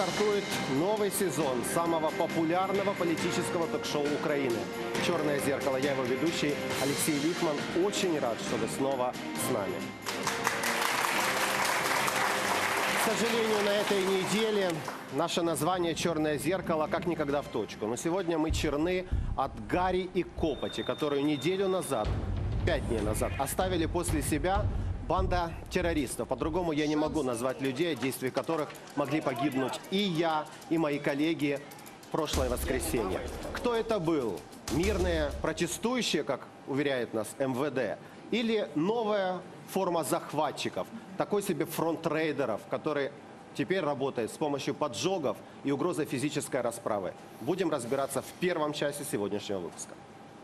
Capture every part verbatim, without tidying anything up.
стартует новый сезон самого популярного политического ток-шоу Украины «Черное зеркало». Я его ведущий Алексей Лихман. Очень рад, что вы снова с нами. К сожалению, на этой неделе наше название «Черное зеркало» как никогда в точку. Но сегодня мы черны от гари и копоти, которую неделю назад, пять дней назад, оставили после себя банда террористов. По-другому я не могу назвать людей, от действий которых могли погибнуть и я, и мои коллеги в прошлое воскресенье. Кто это был? Мирные протестующие, как уверяет нас эм вэ дэ, или новая форма захватчиков, такой себе фронт рейдеров, который теперь работает с помощью поджогов и угрозы физической расправы? Будем разбираться в первом часе сегодняшнего выпуска.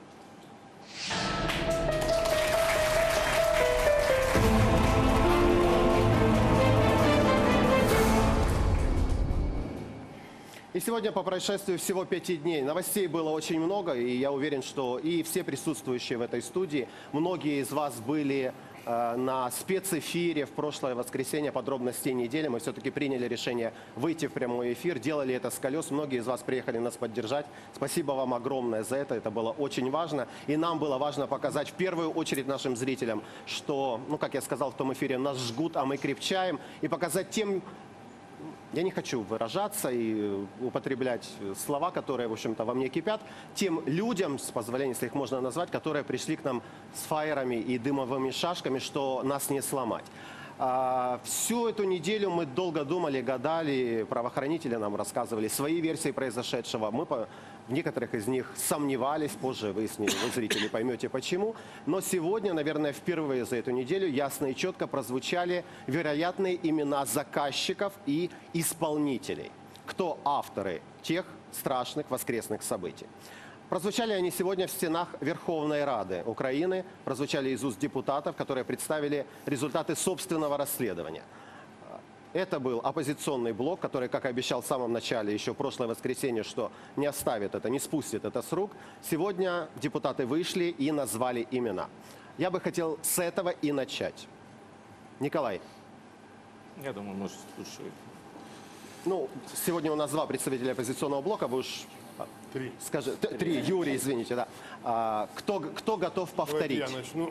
И сегодня по происшествию всего пяти дней. Новостей было очень много, и я уверен, что и все присутствующие в этой студии, многие из вас были э, на спецэфире в прошлое воскресенье «Подробностей недели». Мы все-таки приняли решение выйти в прямой эфир, делали это с колес. Многие из вас приехали нас поддержать. Спасибо вам огромное за это, это было очень важно. И нам было важно показать в первую очередь нашим зрителям, что, ну как я сказал в том эфире, нас жгут, а мы крепчаем. И показать тем... Я не хочу выражаться и употреблять слова, которые, в общем-то, во мне кипят, тем людям, с позволения, если их можно назвать, которые пришли к нам с фаерами и дымовыми шашками, что нас не сломать. А, всю эту неделю мы долго думали, гадали, правоохранители нам рассказывали свои версии произошедшего. Мы по, в некоторых из них сомневались, позже выяснили, вы, зрители, поймете почему. Но сегодня, наверное, впервые за эту неделю ясно и четко прозвучали вероятные имена заказчиков и исполнителей. Кто авторы тех страшных воскресных событий. Прозвучали они сегодня в стенах Верховной Рады Украины, прозвучали из уст депутатов, которые представили результаты собственного расследования. Это был оппозиционный блок, который, как и обещал в самом начале, еще в прошлое воскресенье, что не оставит это, не спустит это с рук. Сегодня депутаты вышли и назвали имена. Я бы хотел с этого и начать. Николай. Я думаю, может, слушать. Ну, сегодня у нас два представителя оппозиционного блока, вы уж... Три. Скажи, три. три, Юрий, извините, да. А, кто, кто готов повторить? Давайте я начну.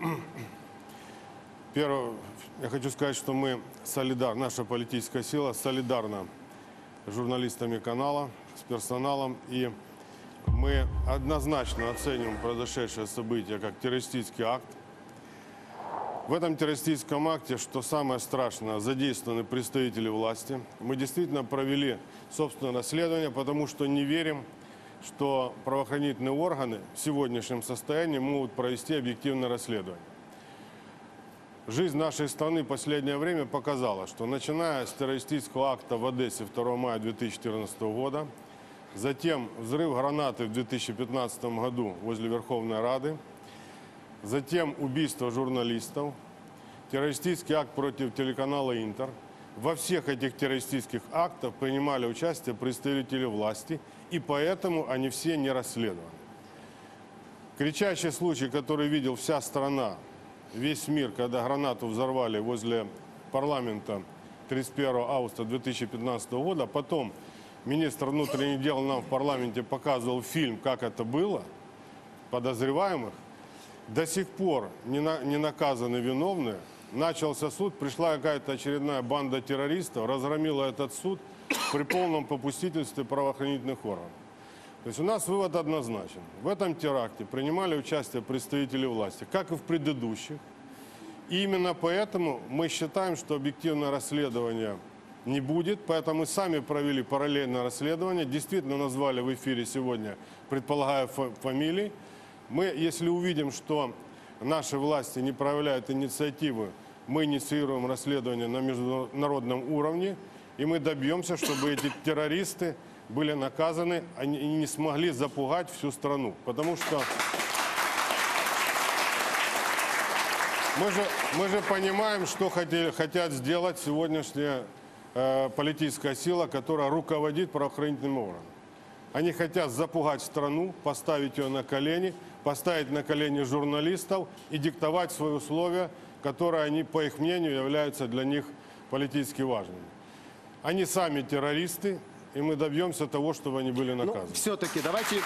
Первое, я хочу сказать, что мы солидарны, наша политическая сила солидарна с журналистами канала, с персоналом. И мы однозначно оцениваем произошедшее событие как террористический акт. В этом террористическом акте, что самое страшное, задействованы представители власти. Мы действительно провели собственное расследование, потому что не верим, что правоохранительные органы в сегодняшнем состоянии могут провести объективное расследование. Жизнь нашей страны в последнее время показала, что начиная с террористического акта в Одессе второго мая две тысячи четырнадцатого года, затем взрыв гранаты в две тысячи пятнадцатом году возле Верховной Рады, затем убийство журналистов, террористический акт против телеканала «Интер». Во всех этих террористических актах принимали участие представители власти, и поэтому они все не расследованы. Кричащий случай, который видел вся страна, весь мир, когда гранату взорвали возле парламента тридцать первого августа две тысячи пятнадцатого года, потом министр внутренних дел нам в парламенте показывал фильм, как это было, подозреваемых, до сих пор не, на, не наказаны виновные. Начался суд, пришла какая-то очередная банда террористов, разгромила этот суд при полном попустительстве правоохранительных органов. То есть у нас вывод однозначен. В этом теракте принимали участие представители власти, как и в предыдущих. И именно поэтому мы считаем, что объективное расследование не будет. Поэтому мы сами провели параллельное расследование. Действительно назвали в эфире сегодня, предполагая фамилии. Мы, если увидим, что наши власти не проявляют инициативы, мы инициируем расследование на международном уровне, и мы добьемся, чтобы эти террористы были наказаны, они не смогли запугать всю страну. Потому что мы же, мы же понимаем, что хотели, хотят сделать сегодняшняя э, политическая сила, которая руководит правоохранительным органом. Они хотят запугать страну, поставить ее на колени, поставить на колени журналистов и диктовать свои условия, которые они, по их мнению, являются для них политически важными. Они сами террористы, и мы добьемся того, чтобы они были Ну, наказаны. все-таки давайте...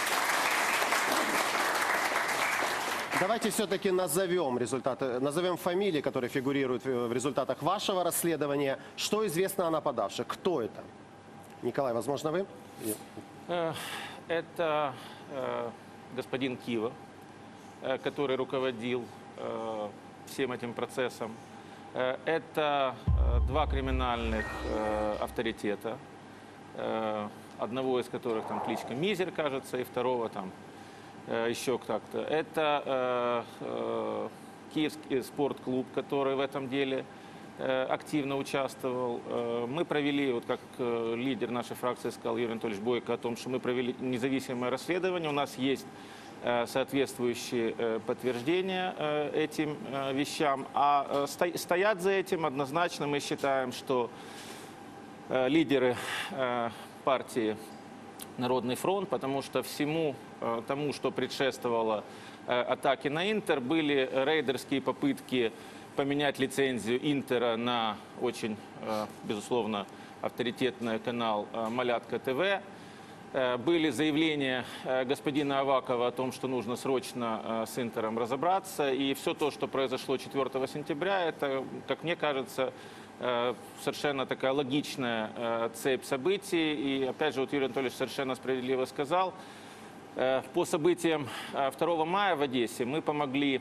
Давайте все-таки назовем результаты, назовем фамилии, которые фигурируют в в результатах вашего расследования. Что известно о нападавших? Кто это? Николай, возможно, вы? Э, Это э, господин Кива, э, который руководил э, всем этим процессом. Э, Это э, два криминальных э, авторитета, э, одного из которых там кличка Мизер, кажется, и второго там э, еще как-то. Это э, э, Киевский спортклуб, который в этом деле э, активно участвовал. Э, Мы провели, вот как э, лидер нашей фракции сказал Юрий Анатольевич Бойко, о том, что мы провели независимое расследование. У нас есть э, соответствующие э, подтверждения э, этим э, вещам. А э, сто- стоят за этим однозначно, мы считаем, что э, лидеры э, партии Народный фронт, потому что всему э, тому, что предшествовало э, атаке на Интер, были рейдерские попытки поменять лицензию Интера на очень, э, безусловно, авторитетный канал э, «Малятка ТВ». Э, Были заявления э, господина Авакова о том, что нужно срочно э, с Интером разобраться. И все то, что произошло четвёртого сентября, это, как мне кажется, э, совершенно такая логичная э, цепь событий. И опять же, вот Юрий Анатольевич совершенно справедливо сказал, э, по событиям э, второго мая в Одессе мы помогли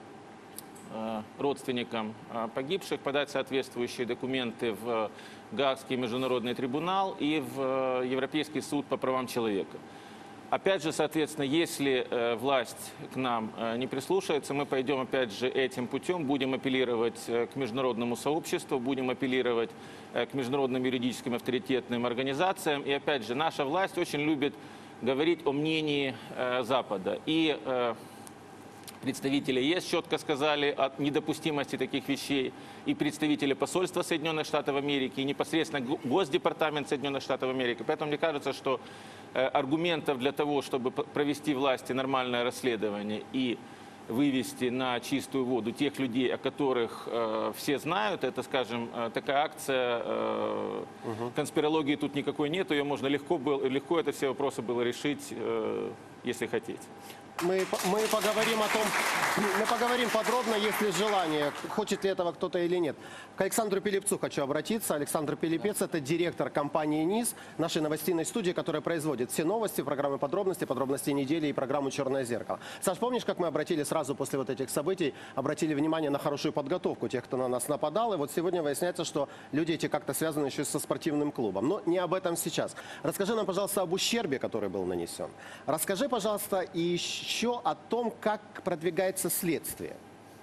э, родственникам э, погибших подать соответствующие документы в Гаагский международный трибунал и в э, Европейский суд по правам человека. Опять же, соответственно, если э, власть к нам э, не прислушается, мы пойдем опять же этим путем, будем апеллировать э, к международному сообществу, будем апеллировать э, к международным юридическим авторитетным организациям. И опять же, наша власть очень любит говорить о мнении э, Запада. И э, представители ЕС четко сказали о недопустимости таких вещей, и представители посольства Соединенных Штатов Америки, и непосредственно Го- Госдепартамент Соединенных Штатов Америки. Поэтому мне кажется, что э, аргументов для того, чтобы п- провести власти нормальное расследование и вывести на чистую воду тех людей, о которых э, все знают, это, скажем, э, такая акция, э, конспирологии тут никакой нет, ее можно легко, был, легко это все вопросы было решить, э, если хотите. Мы, по- мы поговорим о том, мы поговорим подробно, если желание, хочет ли этого кто-то или нет. К Александру Пилипцу хочу обратиться. Александр Пилипец – это директор компании НИС, нашей новостной студии, которая производит все новости, программы подробности, подробности недели и программу «Черное зеркало». Саш, помнишь, как мы обратили сразу после вот этих событий, обратили внимание на хорошую подготовку тех, кто на нас нападал, и вот сегодня выясняется, что люди эти как-то связаны еще со спортивным клубом. Но не об этом сейчас. Расскажи нам, пожалуйста, об ущербе, который был нанесен. Расскажи, пожалуйста, и еще о том, как продвигается следствие,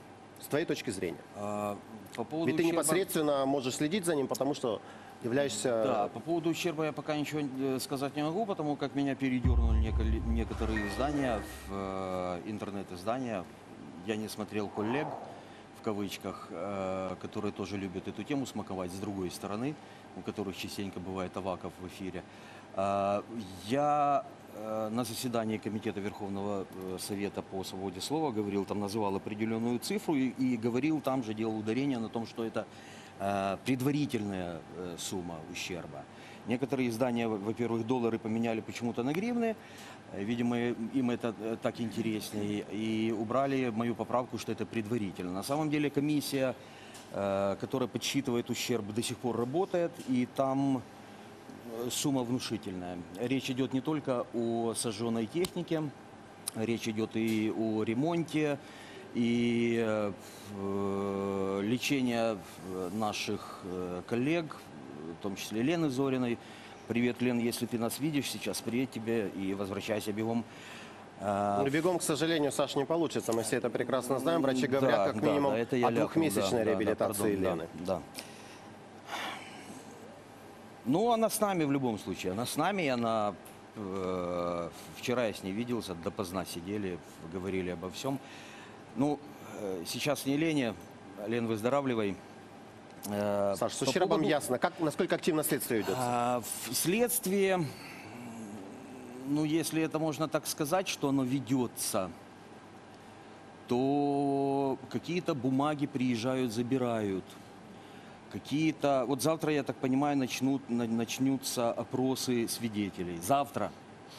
с твоей точки зрения. А, По поводу Ведь ты ущерба- непосредственно можешь следить за ним, потому что являешься... Да, по поводу ущерба я пока ничего э, сказать не могу, потому как меня передернули неко- некоторые издания, в, э, интернет-издания. Я не смотрел коллег, в кавычках, э, которые тоже любят эту тему смаковать с другой стороны, у которых частенько бывает Аваков в эфире. А, Я э, на заседании Комитета Верховного э, Совета по свободе слова говорил, там называл определенную цифру и, и говорил, там же делал ударение на том, что это э, предварительная э, сумма ущерба. Некоторые издания, во- во-первых, доллары поменяли почему-то на гривны, э, видимо, им это э, так интереснее, и убрали мою поправку, что это предварительно. На самом деле комиссия, э, которая подсчитывает ущерб, до сих пор работает, и там э, сумма внушительная. Речь идет не только о сожженной технике, речь идет и о ремонте, и э, э, лечение э, наших э, коллег, в том числе Лены Зориной. Привет, Лен, если ты нас видишь сейчас, привет тебе и возвращайся бегом. А, Ну, бегом, к сожалению, Саш, не получится. Мы все это прекрасно знаем. Врачи говорят, да, как да, минимум, да, это я о ляпнул, двухмесячной да, да, да, реабилитации пардон, да, Лены. Да. Ну, она с нами в любом случае. Она с нами, и она... э, вчера я с ней виделся, допоздна сидели, говорили обо всем. Ну, э, сейчас не Лене. Лен, выздоравливай. Э, Саш, с по ущербом поводу- ясно. Как, насколько активно следствие ведется? А, в следствие, ну, если это можно так сказать, что оно ведется, то какие-то бумаги приезжают, забирают. Какие-то... Вот завтра, я так понимаю, начнут, на- начнутся опросы свидетелей. Завтра.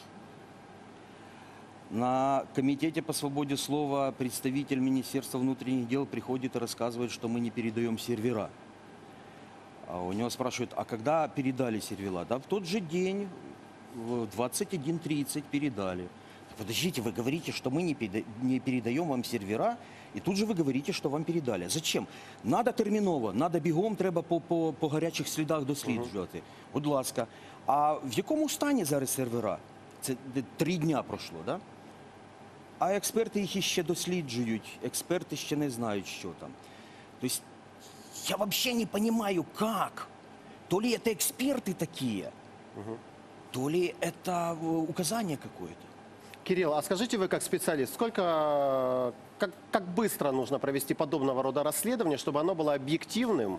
На комитете по свободе слова представитель Министерства внутренних дел приходит и рассказывает, что мы не передаем сервера. А у него спрашивают, а когда передали сервера? Да в тот же день, в двадцать один тридцать передали. Подождите, вы говорите, что мы не переда- не передаем вам сервера, і тут же ви говорите, що вам передали. Зачем? Надо терміново, надо бігом, треба по, по, по гарячих слідах досліджувати. Будь ласка. А в якому стані зараз сервера? Це де три дня пройшло, да? А експерти їх іще досліджують, експерти ще не знають, що там. Тобто, я взагалі не розумію, як. То ли это эксперты такие, то ли это э, указание какое-то. Кирилл, а скажите вы как специалист, сколько, как, как быстро нужно провести подобного рода расследование, чтобы оно было объективным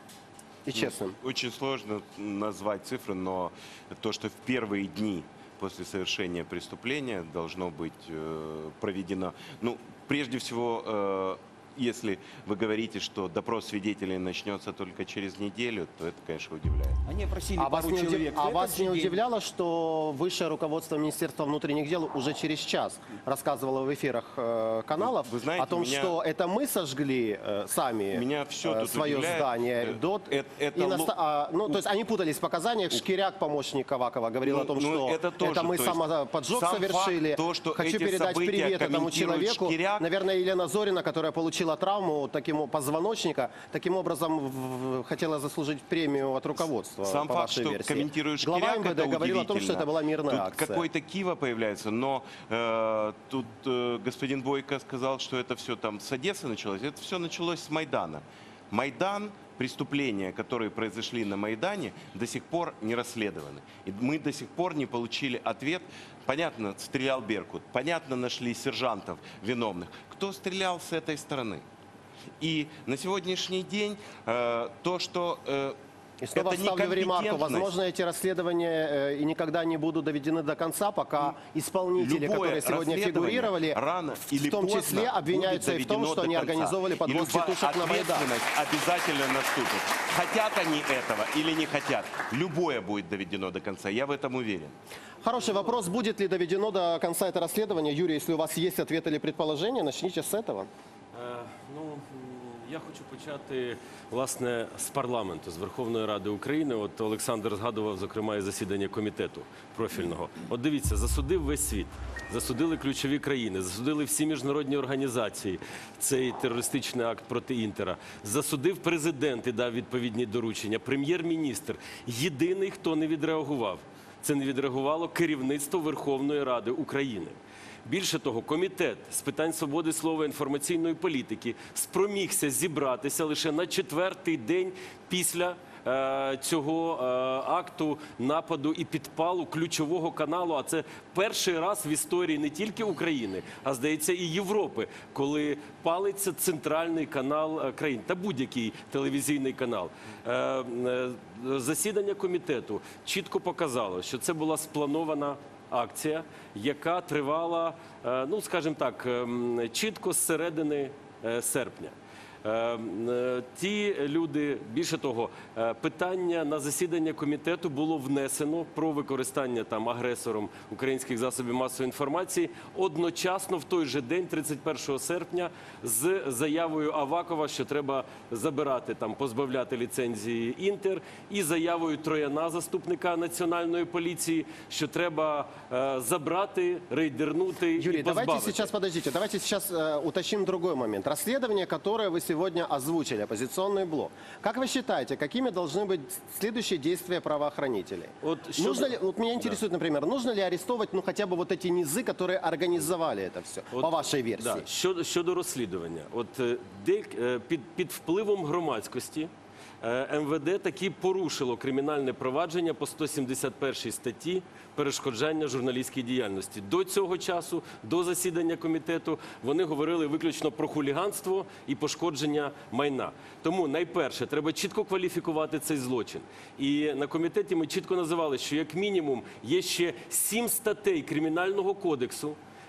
и честным? Очень сложно назвать цифры, но то, что в первые дни после совершения преступления должно быть э, проведено, ну, прежде всего, э, если вы говорите, что допрос свидетелей начнется только через неделю, то это, конечно, удивляет. Они опросили А вас, пару не, удив- человек. а в вас этот же не день. удивляло, что высшее руководство Министерства внутренних дел уже через час рассказывало в эфирах э, каналов Вы- вы знаете, о том, меня- что это мы сожгли э, сами Меня всё э, тут свое удивляет. здание, Э, ДОТ. это- это и ло- наста- а, ну, то есть они путались в показаниях. Шкиряк, помощник Авакова, говорил Ну, о том, ну, что это тоже, мы то есть самоподжог сам совершили. факт, то, что Хочу эти передать события привет этому комментирует человеку. Шкиряк. Наверное, Елена Зорина, которая получила травму таким, позвоночника, таким образом в- в- хотела заслужить премию от руководства. Сам по факт, вашей что версии. комментируешь Глава Киряк, МВД это говорил о том, что удивительно. это была мирная Тут акция. какой-то Кива появляется, но э, тут э, господин Бойко сказал, что это все там с Одессы началось. Это все началось с Майдана. Майдан, преступления, которые произошли на Майдане, до сих пор не расследованы. И мы до сих пор не получили ответ. Понятно, стрелял Беркут. Понятно, нашли сержантов виновных. Кто стрелял с этой стороны? И на сегодняшний день э, то, что э, И снова это вставлю в ремарку. некомпетентность. Возможно, эти расследования э, и никогда не будут доведены до конца, пока исполнители, Любое которые сегодня расследование фигурировали, рано в или том поздно числе обвиняются и будет в том, доведено что до они конца. организовывали И подвозки любая тушек на Майдан. ответственность обязательно наступит. Хотят они этого или не хотят, любое будет доведено до конца. Я в этом уверен. Хороший вопрос. Будет ли доведено до конца это расследование? Юрий, если у вас есть ответ или предположение, начните с этого. Е, Ну, м, я хочу почати, власне, з парламенту, з Верховної Ради України. От Олександр згадував, зокрема, і засідання комітету профільного. От дивіться, засудив весь світ, засудили ключові країни, засудили всі міжнародні організації цей терористичний акт проти Інтера. Засудив президент і дав відповідні доручення. Прем'єр-міністр. Єдиний, хто не відреагував. Це не відреагувало керівництво Верховної Ради України. Більше того, комітет з питань свободи слова і інформаційної політики спромігся зібратися лише на четвертий день після е, цього е, акту нападу і підпалу ключового каналу. А це перший раз в історії не тільки України, а, здається, і Європи, коли палиться центральний канал е, країн та будь-який телевізійний канал. Е, е, засідання комітету чітко показало, що це була спланована акція, яка тривала, е, ну, скажімо так, ем, чітко з середини е, серпня. Е, е, Ті люди, більше того, е, питання на засідання комітету було внесено про використання там агресором українських засобів масової інформації одночасно в той же день, тридцять першого серпня, з заявою Авакова, що треба забирати там, позбавляти ліцензії Інтер, і заявою Трояна, заступника національної поліції, що треба е, забрати, рейдернути Юрий, і давайте позбавити. сейчас, подождите, давайте сейчас э, уточним другой момент. Расследование, которое вы сегодня озвучили, оппозиционный блок. Как вы считаете, какими должны быть следующие действия правоохранителей? Вот щодо- Нужно ли, вот меня интересует, например, нужно ли арестовывать, ну, хотя бы вот эти низы, которые организовали это все, От, по вашей версии? Да. Щодо, щодо розслідування, от е, де, е, під, під впливом громадськості е, ем ве де таки порушило кримінальне провадження по сто сімдесят першій статті перешкоджання журналістській діяльності. До цього часу, до засідання комітету, вони говорили виключно про хуліганство і пошкодження майна. Тому найперше треба чітко кваліфікувати цей злочин. І на комітеті ми чітко називали, що як мінімум є ще сім статей Кримінального кодексу,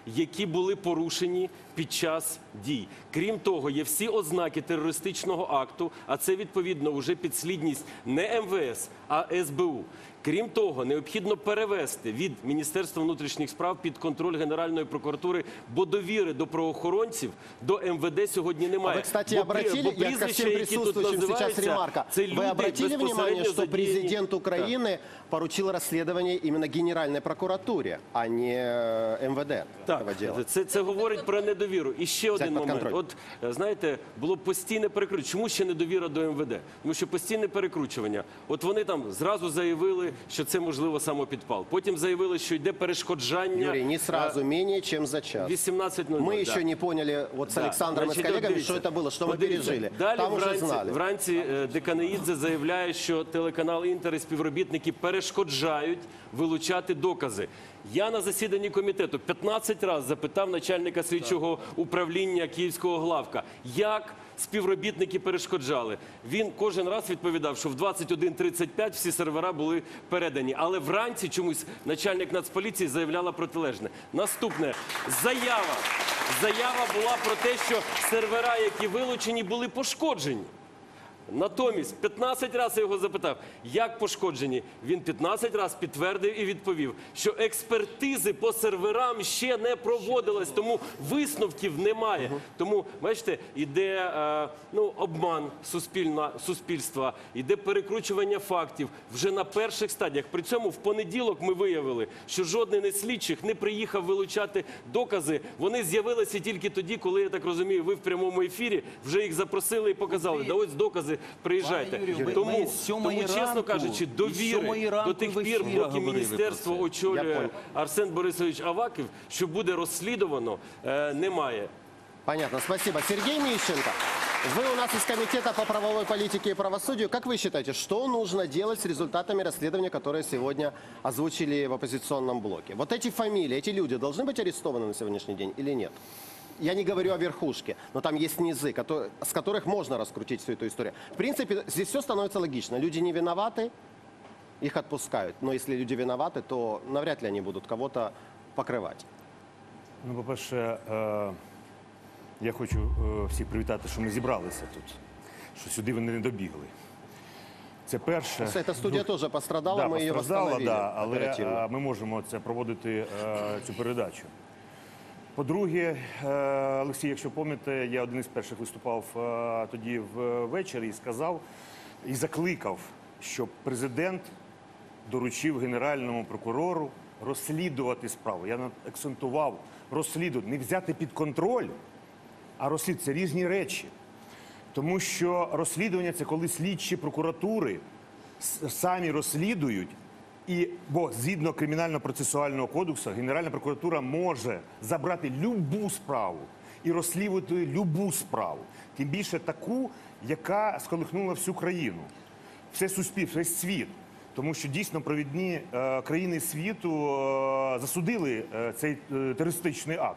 які були порушені під час дій. Крім того, є всі ознаки терористичного акту, а це відповідно вже підслідність не ем ве ес, а ес бе у. Крім того, необхідно перевести від Міністерства внутрішніх справ під контроль Генеральної прокуратури, бо довіри до правоохоронців, до ем ве де сьогодні немає. А вы, кстати, Бо при- обратили, бо я ко прізвища, всем які тут присутствующим сейчас називаються, ремарка. це люди Вы обратили внимание, безпосередньо что задіяні- президент Украины поручил расследование именно Генеральной прокуратуре, а не ем ве де этого Так, дела? це, це говорить про недовіру. І ще один під момент. контроль. От, е, знаєте, було постійне перекручування. Чому ще недовіра до ем ве де? Тому що постійне перекручування. От вони там зразу заявили, що це, можливо, самопідпал. Потім заявили, що йде перешкоджання. Юрий, не сразу, е, менее чем за час. вісімнадцять нуль нуль. Мы да. еще не поняли вот с Да. Александром Значить, и с коллегами, дивіться, что это было, что мы подивіться. пережили. Далі Там уже вранці, знали. вранці е, Деканаїдзе заявляє, що телеканал «Інтер» і співробітники перешкоджають вилучати докази. Я на засіданні комітету п'ятнадцять разів запитав начальника слідчого управління Київського главка, як співробітники перешкоджали. Він кожен раз відповідав, що в двадцять один тридцять п'ять всі сервера були передані. Але вранці чомусь начальник Нацполіції заявляла протилежне. Наступне. Заява. Заява була про те, що сервера, які вилучені, були пошкоджені. Натомість п'ятнадцять разів я його запитав, як пошкоджені. Він п'ятнадцять разів підтвердив і відповів, що експертизи по серверам ще не проводились, тому висновків немає. Тому, бачите, іде е, ну, обман суспільна, суспільства, іде перекручування фактів вже на перших стадіях. При цьому в понеділок ми виявили, що жоден із слідчих не приїхав вилучати докази. Вони з'явилися тільки тоді, коли, я так розумію, ви в прямому ефірі вже їх запросили і показали. Да ось докази. Приїжджайте. Пане Юрію, ми- Тому, ми з сьомої тому, чесно ранку- кажучи, з сьомої довіри ранку до тих в пір, ефірі поки говорили міністерство про це. Я очолює понял. Арсен Борисович Аваков, що буде розслідувано, е, немає. Понятно, спасибо. Сергей Мищенко, вы у нас из Комитета по правовой политике и правосудию. Как вы считаете, что нужно делать с результатами расследования, которые сегодня озвучили в оппозиционном блоке? Вот эти фамилии, эти люди должны быть арестованы на сегодняшний день или нет? Я не говорю о верхушке, но там есть низы, которые, с которых можно раскрутить всю эту историю. В принципе, здесь все становится логично. Люди не виноваты, их отпускают. Но если люди виноваты, то навряд ли они будут кого-то покрывать. Ну, по-перше, е, я хочу е, всіх привітати, що ми зібралися тут, що сюди вони не добігли. Це перше. Эта студия Друг- тоже пострадала, Да, мы ее постраждала, восстановили да, але оперативно. е, ми можемо це проводити е, цю передачу. По-друге, е, Олексій, якщо пам'ятаєте, я один із перших виступав е, тоді ввечері і сказав, і закликав, щоб президент доручив Генеральному прокурору розслідувати справу. Я акцентував розслідувати, не взяти під контроль, а розслідувати – це різні речі. Тому що розслідування – це коли слідчі прокуратури с- самі розслідують, і, бо згідно Кримінально-процесуального кодексу Генеральна прокуратура може забрати любу справу і розслідувати любу справу. Тим більше таку, яка сколихнула всю країну, все суспільство, весь світ. Тому що дійсно провідні е, країни світу е, засудили е, цей е, терористичний акт.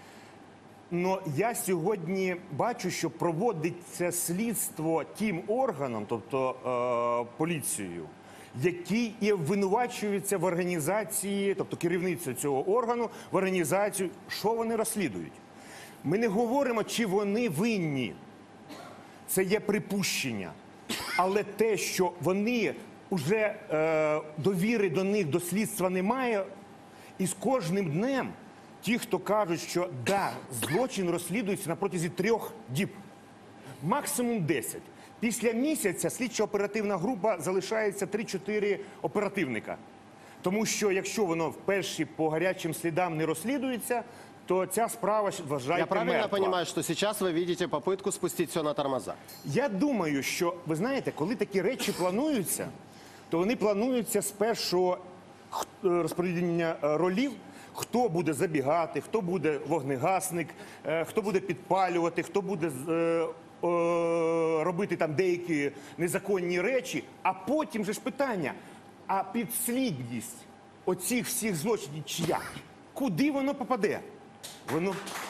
Но я сьогодні бачу, що проводиться слідство тим органом, тобто е, поліцією, який і обвинувачується в організації, тобто керівництво цього органу, в організацію. Що вони розслідують? Ми не говоримо, чи вони винні. Це є припущення. Але те, що вони вже е, довіри до них, до слідства немає, і з кожним днем ті, хто кажуть, що да, злочин розслідується на протязі трьох діб, максимум десять. Після місяця слідчо-оперативна група залишається три-чотири оперативника. Тому що якщо воно вперше по гарячим слідам не розслідується, то ця справа вважається Я правильно мертва. понимаю, что сейчас вы видите попытку спустить все на тормоза? Я думаю, що, ви знаєте, коли такі речі плануються, то вони плануються з першого х- е, розподілення е, ролів, хто буде забігати, хто буде вогнегасник, е, хто буде підпалювати, хто буде е, е, робити там деякі незаконні речі, а потім же ж питання, а підслідність оцих всіх злочинів чия? Куди воно попаде? Воно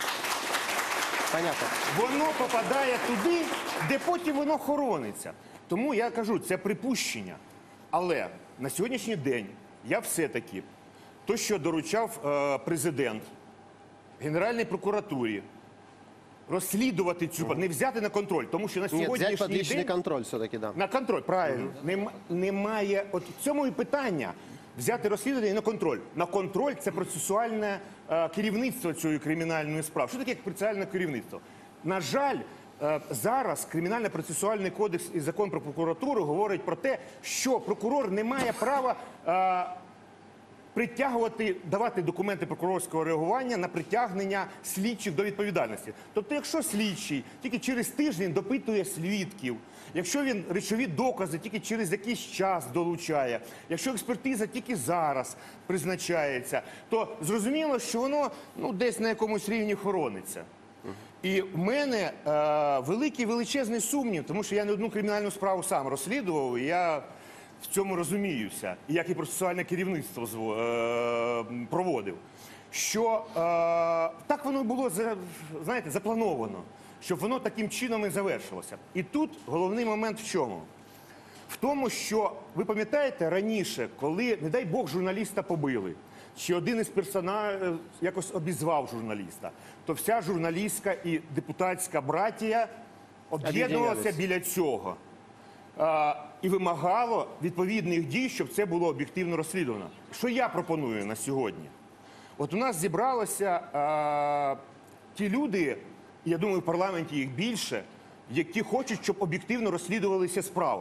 Понятно. Воно попадає туди, де потім воно хорониться. Тому я кажу, це припущення. Але на сьогоднішній день я все-таки, то, що доручав е, президент, Генеральній прокуратурі розслідувати цю, не взяти на контроль, тому що на Нет, взять под сьогоднішній личный день... контроль все-таки, да. На контроль, правильно. Нем- немає, от в цьому і питання. Взяти розслідування на контроль. На контроль – це процесуальне е, керівництво цієї кримінальної справи. Що таке процесуальне керівництво? На жаль, е, зараз Кримінально-процесуальний кодекс і закон про прокуратуру говорить про те, що прокурор не має права е, притягувати, давати документи прокурорського реагування на притягнення слідчих до відповідальності. Тобто, якщо слідчий тільки через тиждень допитує свідків, якщо він речові докази тільки через якийсь час долучає, якщо експертиза тільки зараз призначається, то зрозуміло, що воно ну, десь на якомусь рівні хорониться. І в мене е, великий величезний сумнів, тому що я не одну кримінальну справу сам розслідував, і я в цьому розуміюся, і як і процесуальне керівництво зво- е, проводив, що е, так воно було за- знаєте, заплановано, щоб воно таким чином і завершилося. І тут головний момент в чому? В тому, що, ви пам'ятаєте, раніше, коли, не дай Бог, журналіста побили, чи один із персоналів якось обізвав журналіста, то вся журналістська і депутатська братія об'єднувалася Об'єднались. біля цього. А, і вимагало відповідних дій, щоб це було об'єктивно розслідувано. Що я пропоную на сьогодні? От у нас зібралися а, ті люди, я думаю, в парламенті їх більше, які хочуть, щоб об'єктивно розслідувалися справи.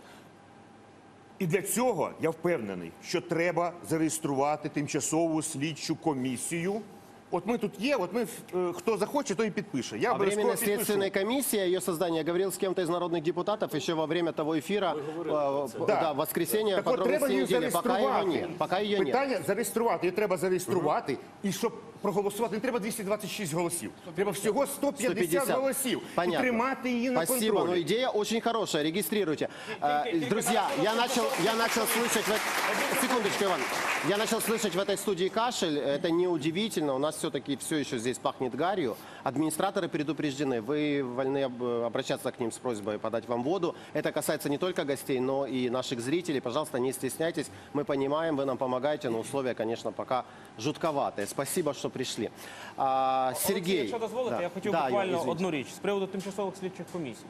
І для цього я впевнений, що треба зареєструвати тимчасову слідчу комісію. От ми тут є, от ми, е, хто захоче, той і підпише. Я О обов'язково временной підпишу. следственной комиссии, ее создание, я говорил с кем-то из народных депутатов еще во время того эфира, э, да, в воскресенье, Так от, треба подробности її недели. Пока его зареєструвати. нет. Пока ее нет. Питання зареєструвати, її треба зареєструвати, і щоб проголосувати, не треба двісті двадцять шість голосів. Треба всього сто п'ятдесят сто пятьдесят. голосів. Понятно. І тримати її на Спасибо, контролі. но идея очень хорошая, регистрируйте. Э, Друзья, я начал, я начал слышать... в эт- Секундочку, Иван. Я начал слышать в этой студии кашель. Это неудивительно. У нас все-таки все еще здесь пахнет гарью. Администраторы предупреждены. Вы вольны об- обращаться к ним с просьбой подать вам воду. Это касается не только гостей, но и наших зрителей. Пожалуйста, не стесняйтесь. Мы понимаем, вы нам помогаете, но условия, конечно, пока жутковатые. Спасибо, что пришли. А, Сергей. Якщо дозволите, Да. я хотів Да, буквально извините. одну річ з приводу тимчасових слідчих комісій.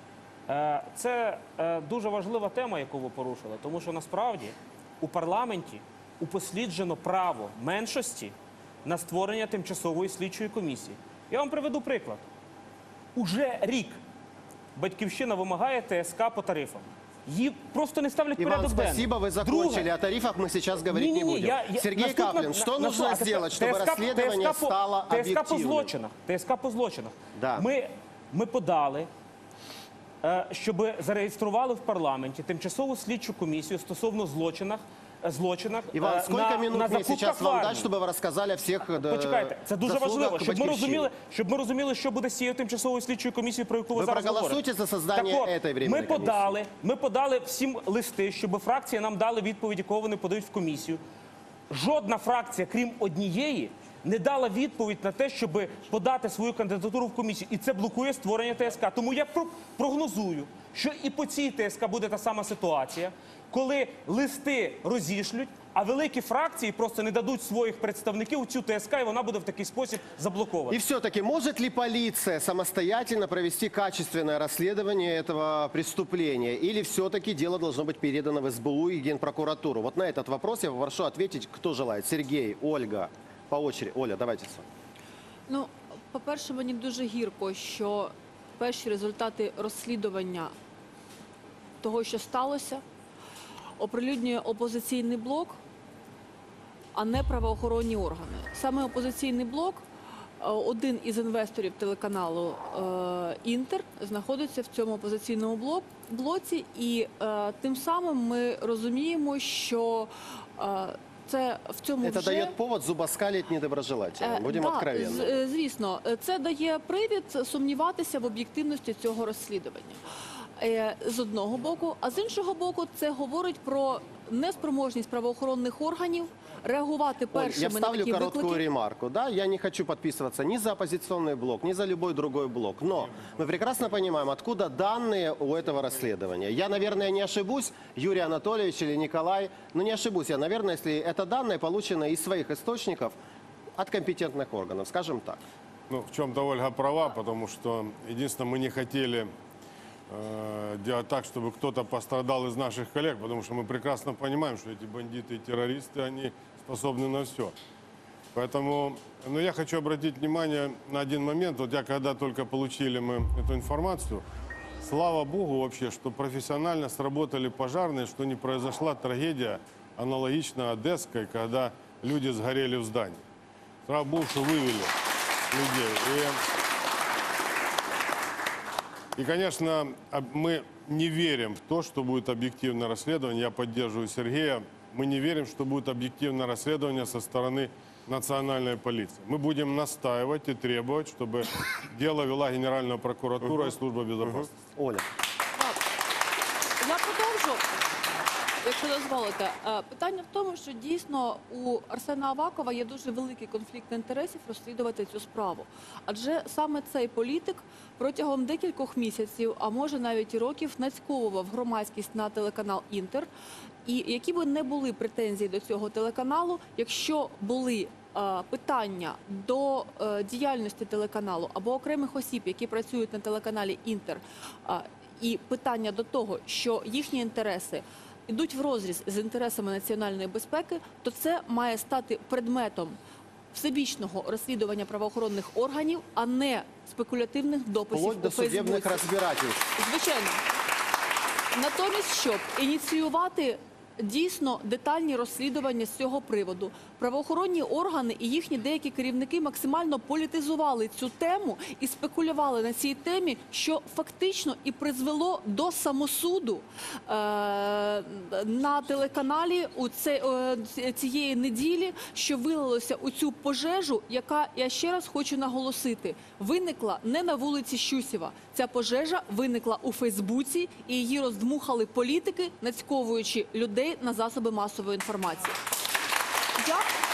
Е, Це е, дуже важлива тема, яку ви порушили, тому що насправді у парламенті упосліджено право меншості на створення тимчасової слідчої комісії. Я вам приведу приклад. Уже рік Батьківщина вимагає ТСК по тарифам. Її просто не ставлять в Иван, порядок денний. спасибо, вы закончили. О тарифах мы сейчас говорить не Ні-ні-ні, будем. я- я- Сергей наступна- Каплин, что на- нужно на- сделать, чтобы ТСК расследование ТСК по- стало ТСК по объективным? злочинах. ТСК по злочинах. Да. Ми, ми подали, е, щоб зареєстрували в парламенті тимчасову слідчу комісію стосовно злочинах, е, злочинах Иван, е, сколько на, минут на мне закупках сейчас вам в армії. дать, чтобы вы рассказали о всех э, Почекайте, це дуже заслугах важливо, щоб ми Батьківщини? розуміли, щоб ми розуміли, що буде з цією тимчасовою слідчою комісією, про яку ви, Ви зараз проголосуєте говорите. за создання Так от, этой временной ми подали, ми подали всім листи, щоб фракції нам дали відповіді, кого вони подають в комісію. Жодна фракція, крім однієї, не дала відповідь на те, щоб подати свою кандидатуру в комісію. І це блокує створення ТСК. Тому я про- прогнозую, що і по цій ТСК буде та сама ситуація, коли листи розішлють, а великі фракції просто не дадуть своїх представників у цю ТСК, і вона буде в такий спосіб заблокована. И все-таки, может ли полиция самостоятельно провести качественное расследование этого преступления? Или все-таки дело должно быть передано в СБУ и Генпрокуратуру? Вот на этот вопрос я попрошу ответить, кто желает. Сергей, Ольга, по очереди. Оля, давайте. с вами. Ну, по-перше, мені дуже гірко, що перші результати розслідування того, що сталося, оприлюднює опозиційний блок, а не правоохоронні органи. Саме опозиційний блок, е, один із інвесторів телеканалу е, «Інтер», знаходиться в цьому опозиційному блок, блоці, і е, тим самим ми розуміємо, що е, це в цьому Это вже... дает повод зубоскалить недоброжелателям. Е, Будем да, откровенны. з- е, Звісно, Е, це дає привід сумніватися в об'єктивності цього розслідування. Е, З одного боку, а з іншого боку, це говорить про неспроможність правоохоронних органів реагувати Оль, я першими на вставлю такі короткую виклики. ремарку. Да, я не хочу подписываться ни за оппозиционный блок, ни за любой другой блок. Но мы прекрасно понимаем, откуда данные у этого расследования. Я, наверное, не ошибусь, Юрий Анатольевич или Николай, но не ошибусь я, наверное, если это данные, полученные из своих источников, от компетентных органов, скажем так. Ну, в чем-то Ольга права, потому что, единственное, мы не хотели э, делать так, чтобы кто-то пострадал из наших коллег, потому что мы прекрасно понимаем, что эти бандиты и террористы, они способны на все. Поэтому, ну, я хочу обратить внимание на один момент. Вот я, когда только получили мы эту информацию, слава Богу вообще, что профессионально сработали пожарные, что не произошла трагедия, аналогичная Одесской, когда люди сгорели в здании. Слава Богу, что вывели людей. И, и, конечно, мы не верим в то, что будет объективное расследование. Я поддерживаю Сергея. Мы не верим, что будет объективное расследование со стороны национальной полиции. Мы будем настаивать и требовать, чтобы дело вела Генеральная прокуратура и Служба безопасности. Оля. Я продовжу, якщо дозволите. Е, Питання в тому, що дійсно у Арсена Авакова є дуже великий конфлікт інтересів розслідувати цю справу. Адже саме цей політик протягом декількох місяців, а може навіть і років, нацьковував громадськість на телеканал «Інтер». І які би не були претензії до цього телеканалу, якщо були е, питання до е, діяльності телеканалу або окремих осіб, які працюють на телеканалі «Інтер», е, і питання до того, що їхні інтереси йдуть в розріз з інтересами національної безпеки, то це має стати предметом всебічного розслідування правоохоронних органів, а не спекулятивних дописів Вплоть у до судебных Фейсбуці. разбирательств. Звичайно. Натомість, щоб ініціювати дійсно детальні розслідування з цього приводу, правоохоронні органи і їхні деякі керівники максимально політизували цю тему і спекулювали на цій темі, що фактично і призвело до самосуду е- на телеканалі у це, е- цієї неділі, що вилилося у цю пожежу, яка, я ще раз хочу наголосити, виникла не на вулиці Щусєва. Ця пожежа виникла у Фейсбуці, і її роздмухали політики, нацьковуючи людей на засоби масової інформації. Я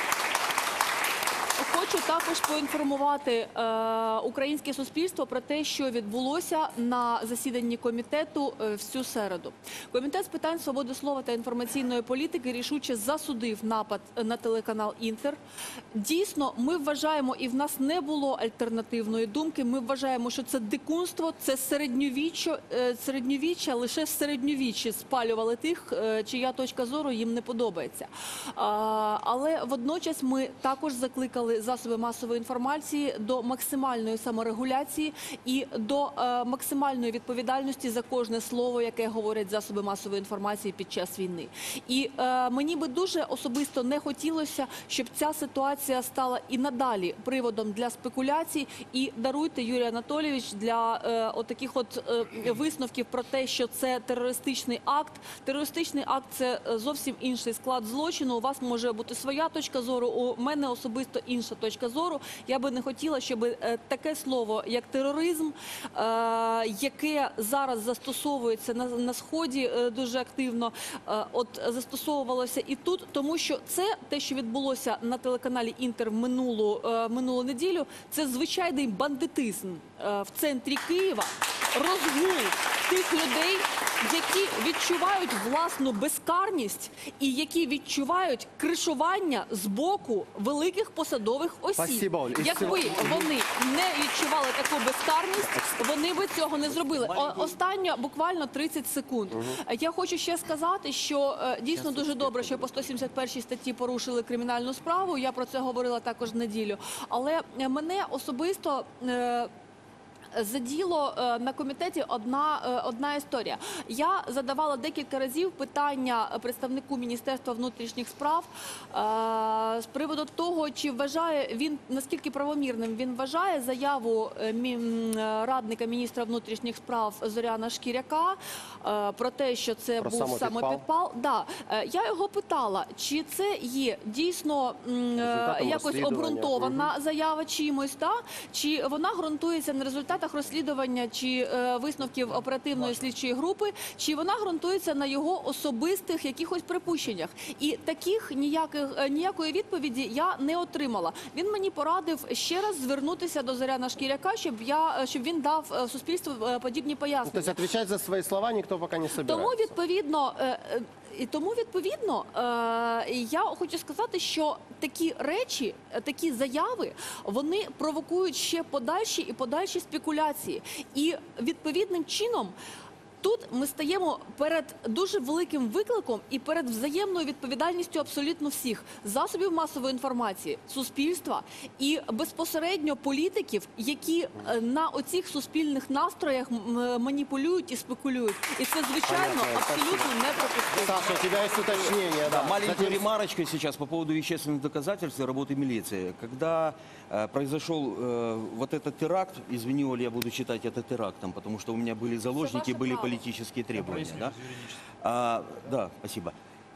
хочу також поінформувати е, українське суспільство про те, що відбулося на засіданні комітету е, в цю середу. Комітет з питань свободи слова та інформаційної політики рішуче засудив напад на телеканал «Інтер». Дійсно, ми вважаємо, і в нас не було альтернативної думки, ми вважаємо, що це дикунство, це середньовіччя, е, середньовіччя, лише в середньовіччі спалювали тих, е, чия точка зору їм не подобається. А, але водночас ми також закликали засоби масової інформації до максимальної саморегуляції і до е, максимальної відповідальності за кожне слово, яке говорять засоби масової інформації під час війни. І е, мені би дуже особисто не хотілося, щоб ця ситуація стала і надалі приводом для спекуляцій. І даруйте, Юрій Анатолійович, для е, отаких от е, висновків про те, що це терористичний акт. Терористичний акт – це зовсім інший склад злочину. У вас може бути своя точка зору, у мене особисто інша точка зору. Я би не хотіла, щоб е, таке слово, як тероризм, е, яке зараз застосовується на, на Сході е, дуже активно, е, от застосовувалося і тут, тому що це, те, що відбулося на телеканалі «Інтер» в минулу, е, минулу неділю, це звичайний бандитизм е, в центрі Києва, розгул тих людей, які відчувають власну безкарність і які відчувають кришування з боку великих посадових осіб. Спасибо, Оль. І Якби вони не відчували таку безкарність, вони би цього не зробили. О, останнє буквально тридцять секунд. Я хочу ще сказати, що е, дійсно дуже добре, що по сто сімдесят першій статті порушили кримінальну справу. Я про це говорила також в неділю. Але е, мене особисто... Е, заділо е, на комітеті одна, е, одна історія. Я задавала декілька разів питання представнику Міністерства внутрішніх справ е, з приводу того, чи вважає він, наскільки правомірним він вважає заяву е, мі, радника міністра внутрішніх справ Зоряна Шкіряка е, про те, що це Про був самопідпал? самопідпал. Да. Е, я його питала, чи це є дійсно м, е, Результатом якось розслідування. обґрунтована заява чимось, та? Чи вона ґрунтується на результатах результатах розслідування чи е, висновків оперативної слідчої групи, чи вона ґрунтується на його особистих якихось припущеннях. І таких ніяких, е, ніякої відповіді я не отримала. Він мені порадив ще раз звернутися до Зоряна Шкіряка, щоб, я, щоб він дав е, суспільству е, подібні пояснення. То есть отвечать за свои слова никто пока не собирается. Тому відповідно, е, е, і тому відповідно, е, я хочу сказати, що такі речі, е, такі заяви, вони провокують ще подальші і подальші спекуляції. І відповідним чином тут ми стаємо перед дуже великим викликом і перед взаємною відповідальністю абсолютно всіх засобів масової інформації, суспільства і безпосередньо політиків, які е, на оцих суспільних настроях м- маніпулюють і спекулюють. І це, звичайно, Понятно. абсолютно неприпустимо. Саша, у тебя есть уточнение. Да. Маленькая Затем- ремарочка сейчас по поводу вещественных доказательств и работы милиции. Когда э, произошел э, вот этот теракт, извини, Оля, я буду считать это терактом, потому что у меня были заложники, ваше были право. политические требования. Да? А, да, спасибо.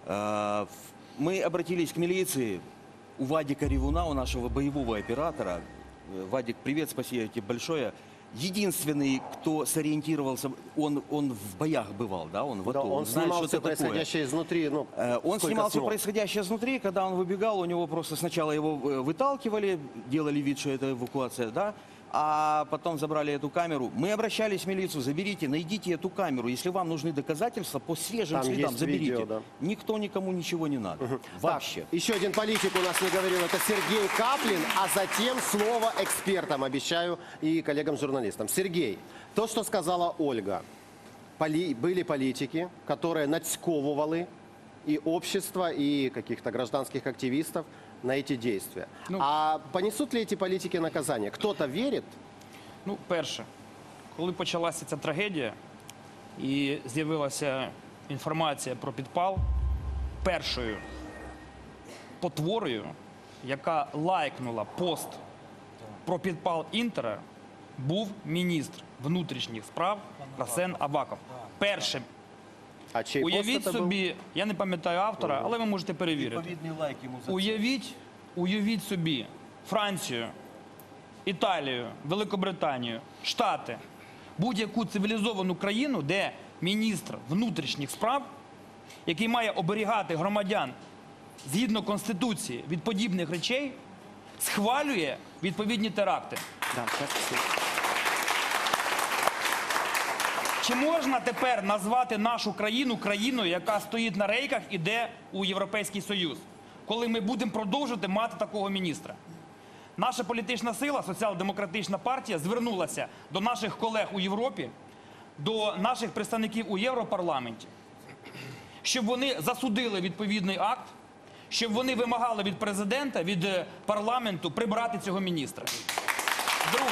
А, в- мы обратились к милиции. У Вадика Ревуна, у нашего боевого оператора, э, Вадик, привет, спасибо тебе большое. Единственный, кто сориентировался, он, он в боях бывал, да, он в Да, АТО, он знает, снимал что все это такое. происходящее изнутри. Ну, Э, Он сколько снимал все смог. происходящее изнутри, когда он выбегал, у него просто сначала его э, выталкивали, делали вид, что это эвакуация, да, а потом забрали эту камеру. Мы обращались в милицию, заберите, найдите эту камеру, если вам нужны доказательства по свежим Там следам, есть заберите. видео, да. Никто никому ничего не надо, вообще. Так, еще один политик у нас не говорил, это Сергей Каплин, а затем слово экспертам, обещаю, и коллегам-журналистам. Сергей, то, что сказала Ольга, поли- были политики, которые нацьковывали и общество, и каких-то гражданских активистов на эти действия. А понесут ли эти политики наказание? Кто-то верит? Ну, перше, коли почалася ця трагедія і з'явилася інформація про підпал, першою потворою, яка лайкнула пост про підпал Інтера, був міністр внутрішніх справ Арсен Аваков. Першим. А чей Уявіть пост это был? собі, я не пам'ятаю автора, але ви можете перевірити. Відповідний лайк йому за це. Уявіть, уявіть собі Францію, Італію, Великобританію, Штати, будь-яку цивілізовану країну, де міністр внутрішніх справ, який має оберігати громадян згідно Конституції від подібних речей, схвалює відповідні теракти. Чи можна тепер назвати нашу країну країною, яка стоїть на рейках і йде у Європейський Союз, коли ми будемо продовжувати мати такого міністра? Наша політична сила, Соціал-демократична партія, звернулася до наших колег у Європі, до наших представників у Європарламенті, щоб вони засудили відповідний акт, щоб вони вимагали від президента, від е, парламенту прибрати цього міністра. Друге.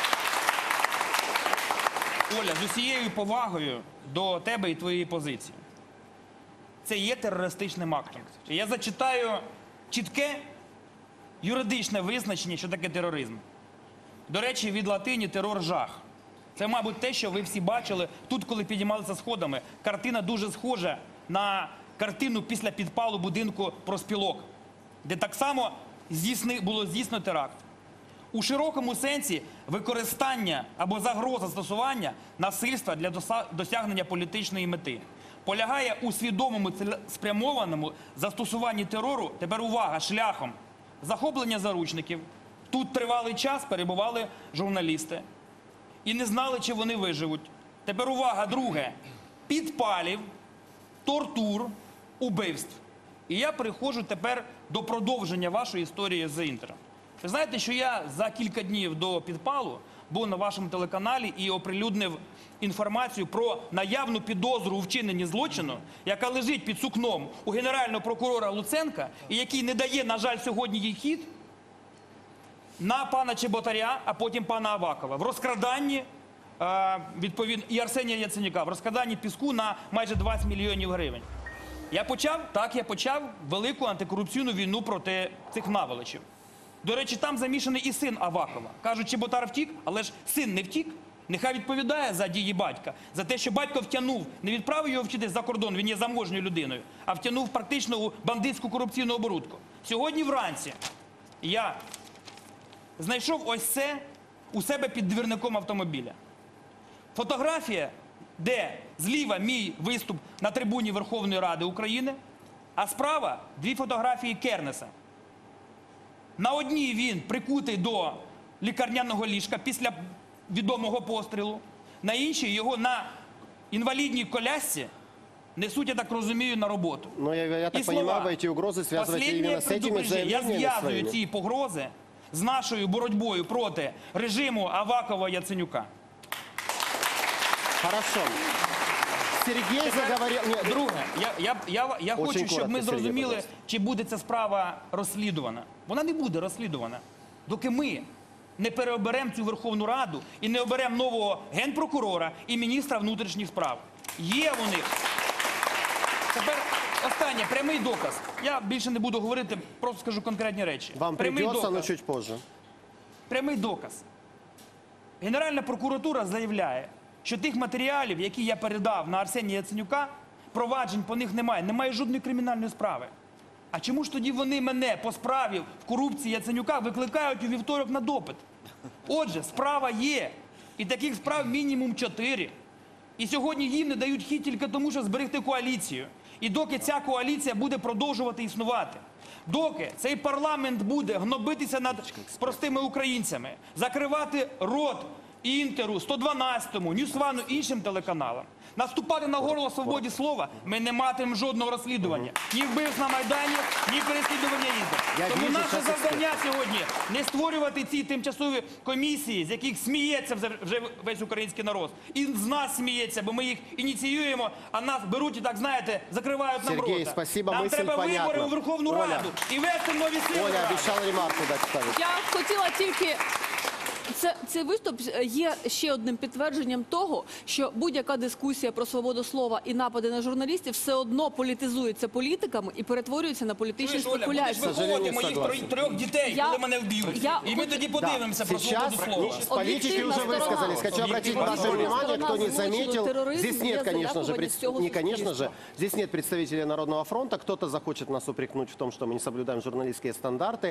Оля, з усією повагою до тебе і твоєї позиції. Це є терористичним актом. І я зачитаю чітке юридичне визначення, що таке тероризм. До речі, від латині терор – жах. Це, мабуть, те, що ви всі бачили тут, коли підіймалися сходами. Картина дуже схожа на картину після підпалу будинку профспілок, де так само здійсни, було здійснено теракт. У широкому сенсі використання або загроза застосування насильства для доса- досягнення політичної мети полягає у свідомому цілеспрямованому застосуванні терору, тепер увага, шляхом захоплення заручників. Тут тривалий час перебували журналісти і не знали, чи вони виживуть. Тепер увага, друге, підпалів, тортур, убивств. І я переходжу тепер до продовження вашої історії з Інтером. Ви знаєте, що я за кілька днів до підпалу був на вашому телеканалі і оприлюднив інформацію про наявну підозру у вчиненні злочину, яка лежить під сукном у генерального прокурора Луценка і який не дає, на жаль, сьогодні їй хід, на пана Чеботаря, а потім пана Авакова в розкраданні е, відповідно, і Арсенія Яценюка в розкраданні піску на майже двадцять мільйонів гривень. Я почав, так, я почав велику антикорупційну війну проти цих наволочів. До речі, там замішаний і син Авакова. Кажуть, Чеботар втік, але ж син не втік. Нехай відповідає за дії батька. За те, що батько втягнув, не відправив його вчитись за кордон, він є заможньою людиною, а втягнув практично у бандитську корупційну оборудку. Сьогодні вранці я знайшов ось це у себе під двірником автомобіля. Фотографія, де зліва мій виступ на трибуні Верховної Ради України, а справа дві фотографії Кернеса. На одній він прикутий до лікарняного ліжка після відомого пострілу, на іншій його на інвалідній колясці несуть, я так розумію, на роботу. Но я, я так І понимаю, слова. вы эти угрозы связываете Последнє именно с этими предупреждение. Я заявлениями зв'язую своими? ці погрози з нашою боротьбою проти режиму Авакова-Яценюка. Хорошо. Сергей заговорил... Нет, Друге, я, я, я, я Очень хочу, щоб коротко, ми Сергій, зрозуміли, пожалуйста. чи буде ця справа розслідувана. Вона не буде розслідувана, доки ми не переоберемо цю Верховну Раду і не оберемо нового генпрокурора і міністра внутрішніх справ. Є вони. Тепер останнє, прямий доказ. Я більше не буду говорити, просто скажу конкретні речі. Вам Прямий придется, но доказ. чуть позже. Прямий доказ. Генеральна прокуратура заявляє, що тих матеріалів, які я передав на Арсенія Яценюка, проваджень по них немає, немає жодної кримінальної справи. А чому ж тоді вони мене по справі в корупції Яценюка викликають у вівторок на допит? Отже, справа є. І таких справ мінімум чотири. І сьогодні їм не дають хід тільки тому, що зберегти коаліцію. І доки ця коаліція буде продовжувати існувати, доки цей парламент буде гнобитися над простими українцями, закривати рот Інтеру, сто дванадцятому, Ньюсвану, іншим телеканалам, наступати на горло свободі слова, ми не матимемо жодного розслідування. Ні вбивств на Майдані, ні переслідування Інтер. Я Тому вижу, наше щас завдання сьогодні не створювати ці тимчасові комісії, з яких сміється вже- вже весь український народ. І з нас сміється, бо ми їх ініціюємо, а нас беруть і так, знаєте, закривають нам рота. Сергій, спасибо, Нам мисль треба вибори понятна. у Верховну Оля. Раду і вести нові сили. в Оля Раду. обещала ремарку дать ставить. Я хотіла тільки. Це, цей виступ є ще одним підтвердженням того, що будь-яка дискусія про свободу слова і напади на журналістів все одно політизується політиками і перетворюється на політичні Чуєш, Оля, будеш спекуляції. виховувати моїх согласен. трьох- трьох дітей, Я- коли мене вб'ють. я І ми хочу- тоді подивимося про Сейчас свободу слова. политики Объективна уже сторона. высказались. Хочу обратить Объективна ваше сторона. внимание, кто не Злочину, заметил. терроризм Здесь нет, без конечно же, залякування пред- всього не, конечно суспільства. же, здесь нет представителей Народного фронта. Кто-то захочет нас упрекнуть в том, что мы не соблюдаем журналистские стандарты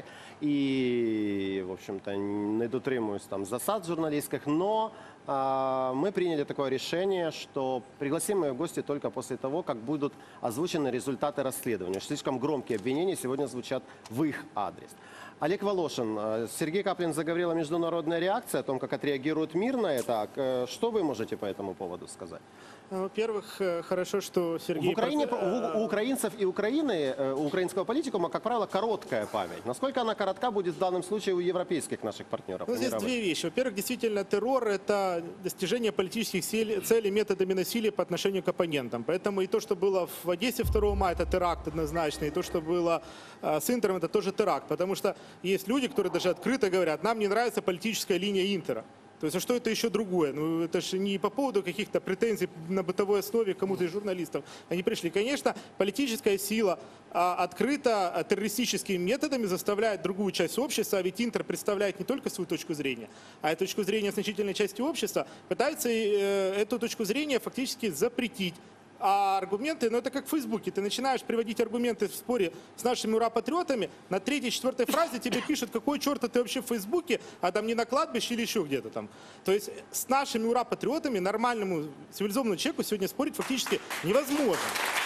и, в общем-то, не дотримуюсь там засад журналистских, но а, мы приняли такое решение, что пригласим мы в гости только после того, как будут озвучены результаты расследования. Слишком громкие обвинения сегодня звучат в их адрес. Олег Волошин, э, Сергей Каплин заговорил о международной реакции, о том, как отреагирует мир на это. Э, Что вы можете по этому поводу сказать? Во-первых, э, хорошо, что Сергей... В Украине, проц- у, у украинцев и Украины, э, у украинского политикума, как правило, короткая память. Насколько она коротка будет в данном случае у европейских наших партнеров? Ну, здесь мировых? две вещи. Во-первых, действительно, террор – это достижение политических цел- целей методами насилия по отношению к оппонентам. Поэтому и то, что было в Одессе второго мая, это теракт однозначно, и то, что было э, с Интером, это тоже теракт. Потому что есть люди, которые даже открыто говорят, нам не нравится политическая линия Интера. То есть, а что это еще другое? Ну, это же не по поводу каких-то претензий на бытовой основе к кому-то из журналистов. Они пришли. Конечно, политическая сила а, открыто а, террористическими методами заставляет другую часть общества, а ведь Интер представляет не только свою точку зрения, а и точку зрения значительной части общества, пытается э, эту точку зрения фактически запретить. А аргументы, ну это как в Фейсбуке, ты начинаешь приводить аргументы в споре с нашими ура-патриотами, на третьей, четвертой фразе тебе пишут, какой черта ты вообще в Фейсбуке, а там не на кладбище или еще где-то там. То есть с нашими ура-патриотами нормальному цивилизованному человеку сегодня спорить фактически невозможно.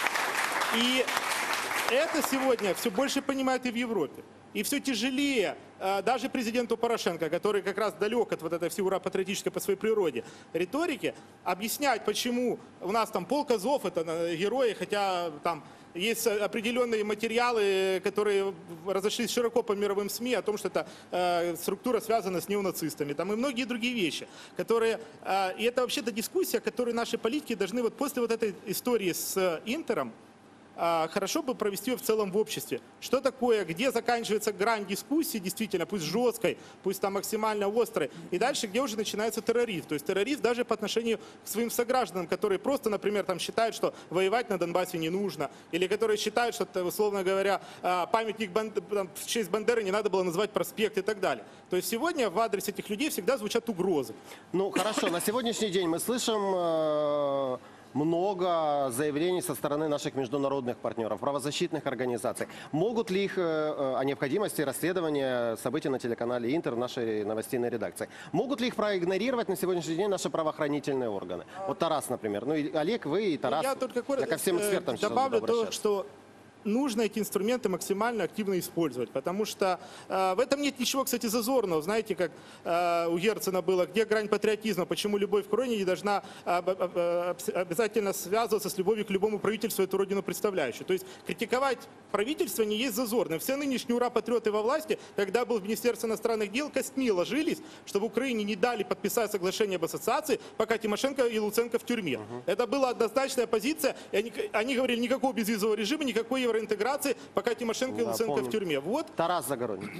И это сегодня все больше понимают и в Европе. И все тяжелее э, даже президенту Порошенко, который как раз далек от вот этой всей ура-патриотической по своей природе риторики, объяснять, почему у нас там полк Азов, это э, герои, хотя там есть определенные материалы, которые разошлись широко по мировым СМИ о том, что эта э, структура связана с неонацистами, там и многие другие вещи, которые, э, и это вообще-то дискуссия, которую наши политики должны вот после вот этой истории с э, Интером, хорошо бы провести ее в целом в обществе. Что такое, где заканчивается грань дискуссии, действительно, пусть жесткой, пусть там максимально острой, и дальше, где уже начинается терроризм. То есть терроризм даже по отношению к своим согражданам, которые просто, например, там считают, что воевать на Донбассе не нужно, или которые считают, что, условно говоря, памятник Банд... там, в честь Бандеры не надо было назвать проспект и так далее. То есть сегодня в адрес этих людей всегда звучат угрозы. Ну, хорошо, на сегодняшний день мы слышим... э, много заявлений со стороны наших международных партнеров, правозащитных организаций. Могут ли их э, о необходимости расследования событий на телеканале Интер в нашей новостной редакции? Могут ли их проигнорировать на сегодняшний день наши правоохранительные органы? Вот Тарас, например. Ну, и Олег, вы и Тарас. Я только Я ко всем э, экспертам сейчас добавлю буду то, обращаться. что нужно эти инструменты максимально активно использовать, потому что э, в этом нет ничего, кстати, зазорного. Знаете, как э, у Герцена было, где грань патриотизма, почему любовь к родине не должна э, э, э, обязательно связываться с любовью к любому правительству, эту родину представляющую. То есть критиковать правительство не есть зазорно. Все нынешние ура-патриоты во власти, когда был в Министерстве иностранных дел, костьми ложились, чтобы Украине не дали подписать соглашение об ассоциации, пока Тимошенко и Луценко в тюрьме. Uh-huh. Это была однозначная позиция, и они, они говорили, никакого безвизового режима, никакой евроинтеграции, пока Тимошенко и Да, Луценко помню. в тюрьме. Вот. Тарас Загородний.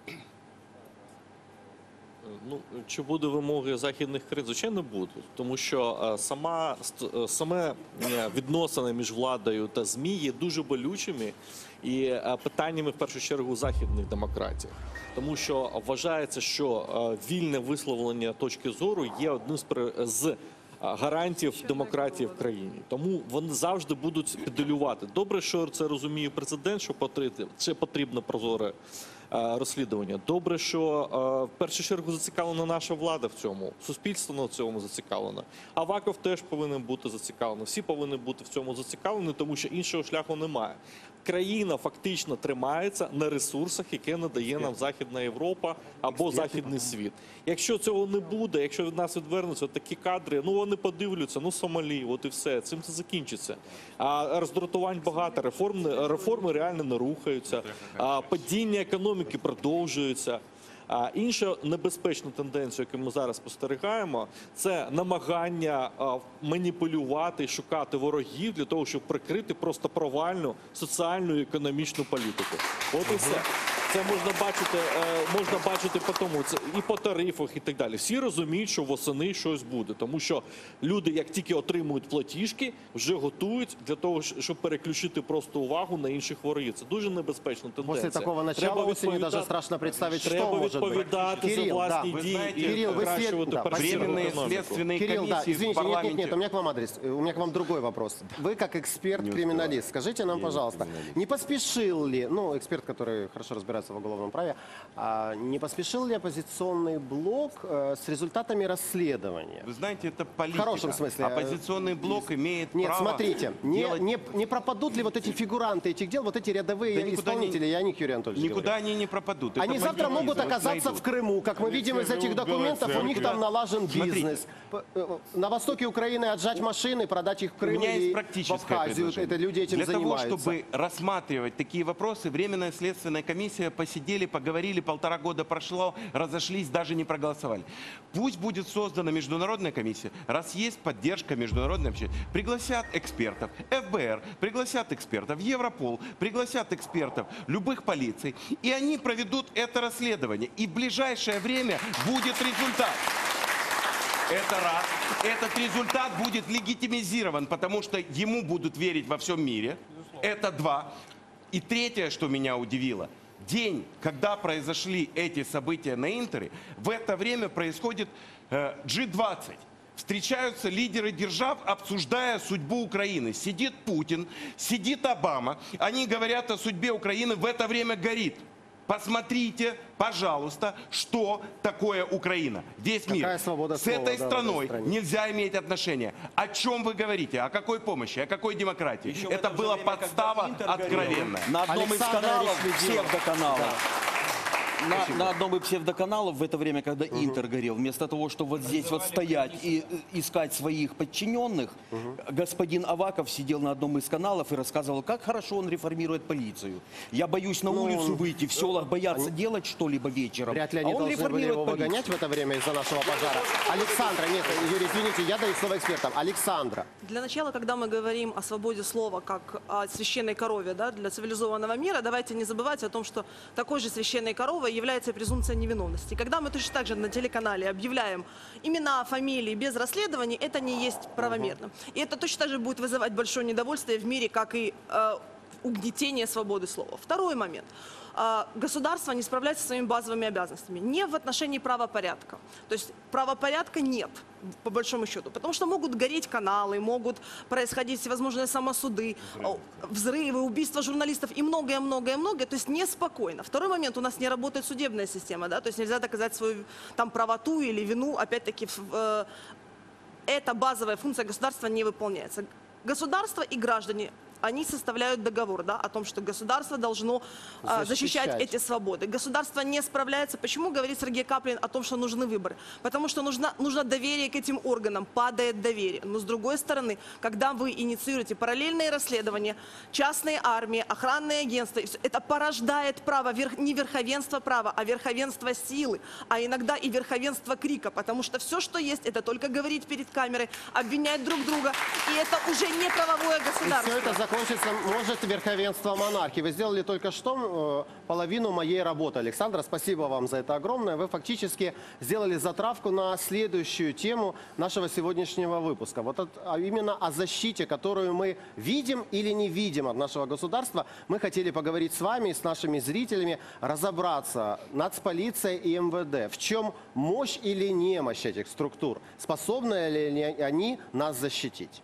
Ну, чи буде вимоги західних країн? Звичайно, будуть. Тому що е, сама, ст- е, саме е, відносини між владою та ЗМІ є дуже болючими і е, питаннями, в першу чергу, західних демократій. Тому що вважається, що е, вільне висловлення точки зору є одним з, при- з гарантів демократії в країні. Тому вони завжди будуть педалювати. Добре, що це розуміє президент, що потрібно, це потрібно прозоре е, розслідування. Добре, що е, в першу чергу зацікавлена наша влада в цьому, суспільство на цьому зацікавлено. Аваков теж повинен бути зацікавлений. Всі повинні бути в цьому зацікавлені, тому що іншого шляху немає. Країна фактично тримається на ресурсах, які надає нам Західна Європа або Західний світ. Якщо цього не буде, якщо від нас відвернуться такі кадри, ну вони подивляться, ну Сомалі, от і все, цим це закінчиться. А роздратувань багато, реформи, реформи реально не рухаються, а падіння економіки продовжується. А інша небезпечна тенденція, яку ми зараз спостерігаємо, це намагання а, маніпулювати, шукати ворогів для того, щоб прикрити просто провальну соціальну і економічну політику. От і все. Це можна бачити, е, можна бачити по тому, це і по тарифах, і так далі. Всі розуміють, що восени щось буде, тому що люди, як тільки отримують платіжки, вже готують для того, щоб переключити просто увагу на інших ворогів. Це дуже небезпечна тенденція. После такого начала Треба осени даже відповідати- страшно представить, что Треба может быть. відповідати за Кирилл, власні да. Вы дії знаете, і Кирилл, ви покращувати слід- да, перспективу Временные економіку. следственные Кирилл, да, комиссии в извините, нет, нет, парламенте. нет, у меня к вам адрес, у меня к вам другой вопрос. Вы как эксперт-криминалист, скажите нам, пожалуйста, не поспешил ли, ну, эксперт, который хорошо разбирается в уголовном праве, а, не поспешил ли оппозиционный блок э, с результатами расследования? Вы знаете, это политика. В хорошем смысле. Оппозиционный блок имеет Нет, право смотрите, не, делать... не, не пропадут ли вот эти фигуранты этих дел, вот эти рядовые Да никуда исполнители, не- я о них, Юрий Анатольевич, Никуда говорю. они не пропадут. Это Они завтра бандитизм, могут их оказаться найдут. в Крыму. Как мы Они видим из все этих живут в Белой документов, у них Церкви. там налажен Смотрите. бизнес. П- э, На востоке Украины отжать машины, продать их в У Крым меня есть или в практическое Абхазию. предложение. Это люди этим Для занимаются. того, чтобы рассматривать такие вопросы, Временная следственная комиссия посидели, поговорили, полтора года прошло, разошлись, даже не проголосовали. Пусть будет создана международная комиссия, раз есть поддержка международной общественности. Пригласят экспертов, эф бэ эр, пригласят экспертов, Европол, пригласят экспертов любых полиций, и они проведут это расследование. И в ближайшее время будет результат. Это раз. Этот результат будет легитимизирован, потому что ему будут верить во всем мире. Это два. И третье, что меня удивило. День, когда произошли эти события на Интере, в это время происходит э, джи двадцать. Встречаются лидеры держав, обсуждая судьбу Украины. Сидит Путин, сидит Обама. Они говорят о судьбе Украины, в это время горит. Посмотрите, пожалуйста, что такое Украина. Весь Какая мир. свобода С слова, этой да, в страной этой стране. нельзя иметь отношения. О чем вы говорите? О какой помощи? О какой демократии? Еще в Это это же была время, когда подстава Интер горел, откровенная. На одном из Александр каналов, Алексеев. псевдоканалов, на, на одном из псевдоканалов в это время, когда Интер горел, вместо того, чтобы вот здесь вот стоять и э, искать своих подчиненных, господин Аваков сидел на одном из каналов и рассказывал, как хорошо он реформирует полицию. Я боюсь на Ну, улицу выйти, в селах боятся делать что-либо вечером. Вряд ли а они он должны были реформирует его полицию. выгонять в это время из-за нашего пожара. Александра, нет, Юрий, извините, я даю слово экспертам. Александра. Для начала, когда мы говорим о свободе слова как о священной корове, да, для цивилизованного мира, давайте не забывать о том, что такой же священной коровой является презумпция невиновности. Когда мы точно так же на телеканале объявляем имена, фамилии без расследований, это не есть правомерно. И это точно так же будет вызывать большое недовольствие в мире, как и э, угнетение свободы слова. Второй момент. А, Государство не справляется со своими базовыми обязанностями. Не в отношении правопорядка. То есть правопорядка нет, по большому счету. Потому что могут гореть каналы, могут происходить всевозможные самосуды, взрывы, взрывы убийства журналистов и многое-многое-многое. То есть неспокойно. Второй момент. У нас не работает судебная система. Да? То есть нельзя доказать свою там, правоту или вину. Опять-таки, э, эта базовая функция государства не выполняется. Государство и граждане, они составляют договор, да, о том, что государство должно а, защищать. защищать эти свободы. Государство не справляется. Почему говорит Сергей Каплин о том, что нужны выборы? Потому что нужно, нужно доверие к этим органам, падает доверие. Но с другой стороны, когда вы инициируете параллельные расследования, частные армии, охранные агентства, это порождает право, верх, не верховенство права, а верховенство силы, а иногда и верховенство крика, потому что все, что есть, это только говорить перед камерой, обвинять друг друга, и это уже не правовое государство. И все это закончится, может, верховенство монархии. Вы сделали только что э, половину моей работы. Александра, спасибо вам за это огромное. Вы фактически сделали затравку на следующую тему нашего сегодняшнего выпуска. Вот от, а именно о защите, которую мы видим или не видим от нашего государства. Мы хотели поговорить с вами, с нашими зрителями, разобраться, нацполиция и эм вэ дэ. В чем мощь или немощь этих структур? Способны ли они нас защитить?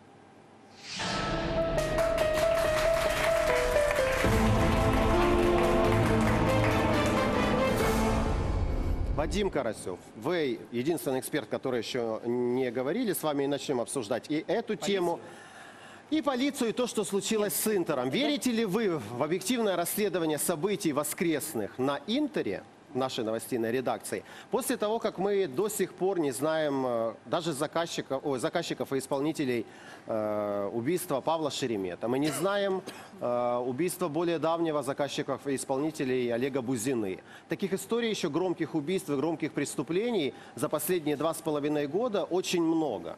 Вадим Карасев, вы единственный эксперт, который еще не говорили, с вами и начнем обсуждать и эту полицию. тему, и полицию, и то, что случилось с Интером. Верите ли вы в объективное расследование событий воскресных на Интере, в нашей новостной редакции, после того, как мы до сих пор не знаем даже заказчиков, ой, заказчиков и исполнителей э, убийства Павла Шеремета. Мы не знаем э, убийства более давнего заказчиков и исполнителей Олега Бузины. Таких историй еще громких убийств и громких преступлений за последние два с половиной года очень много.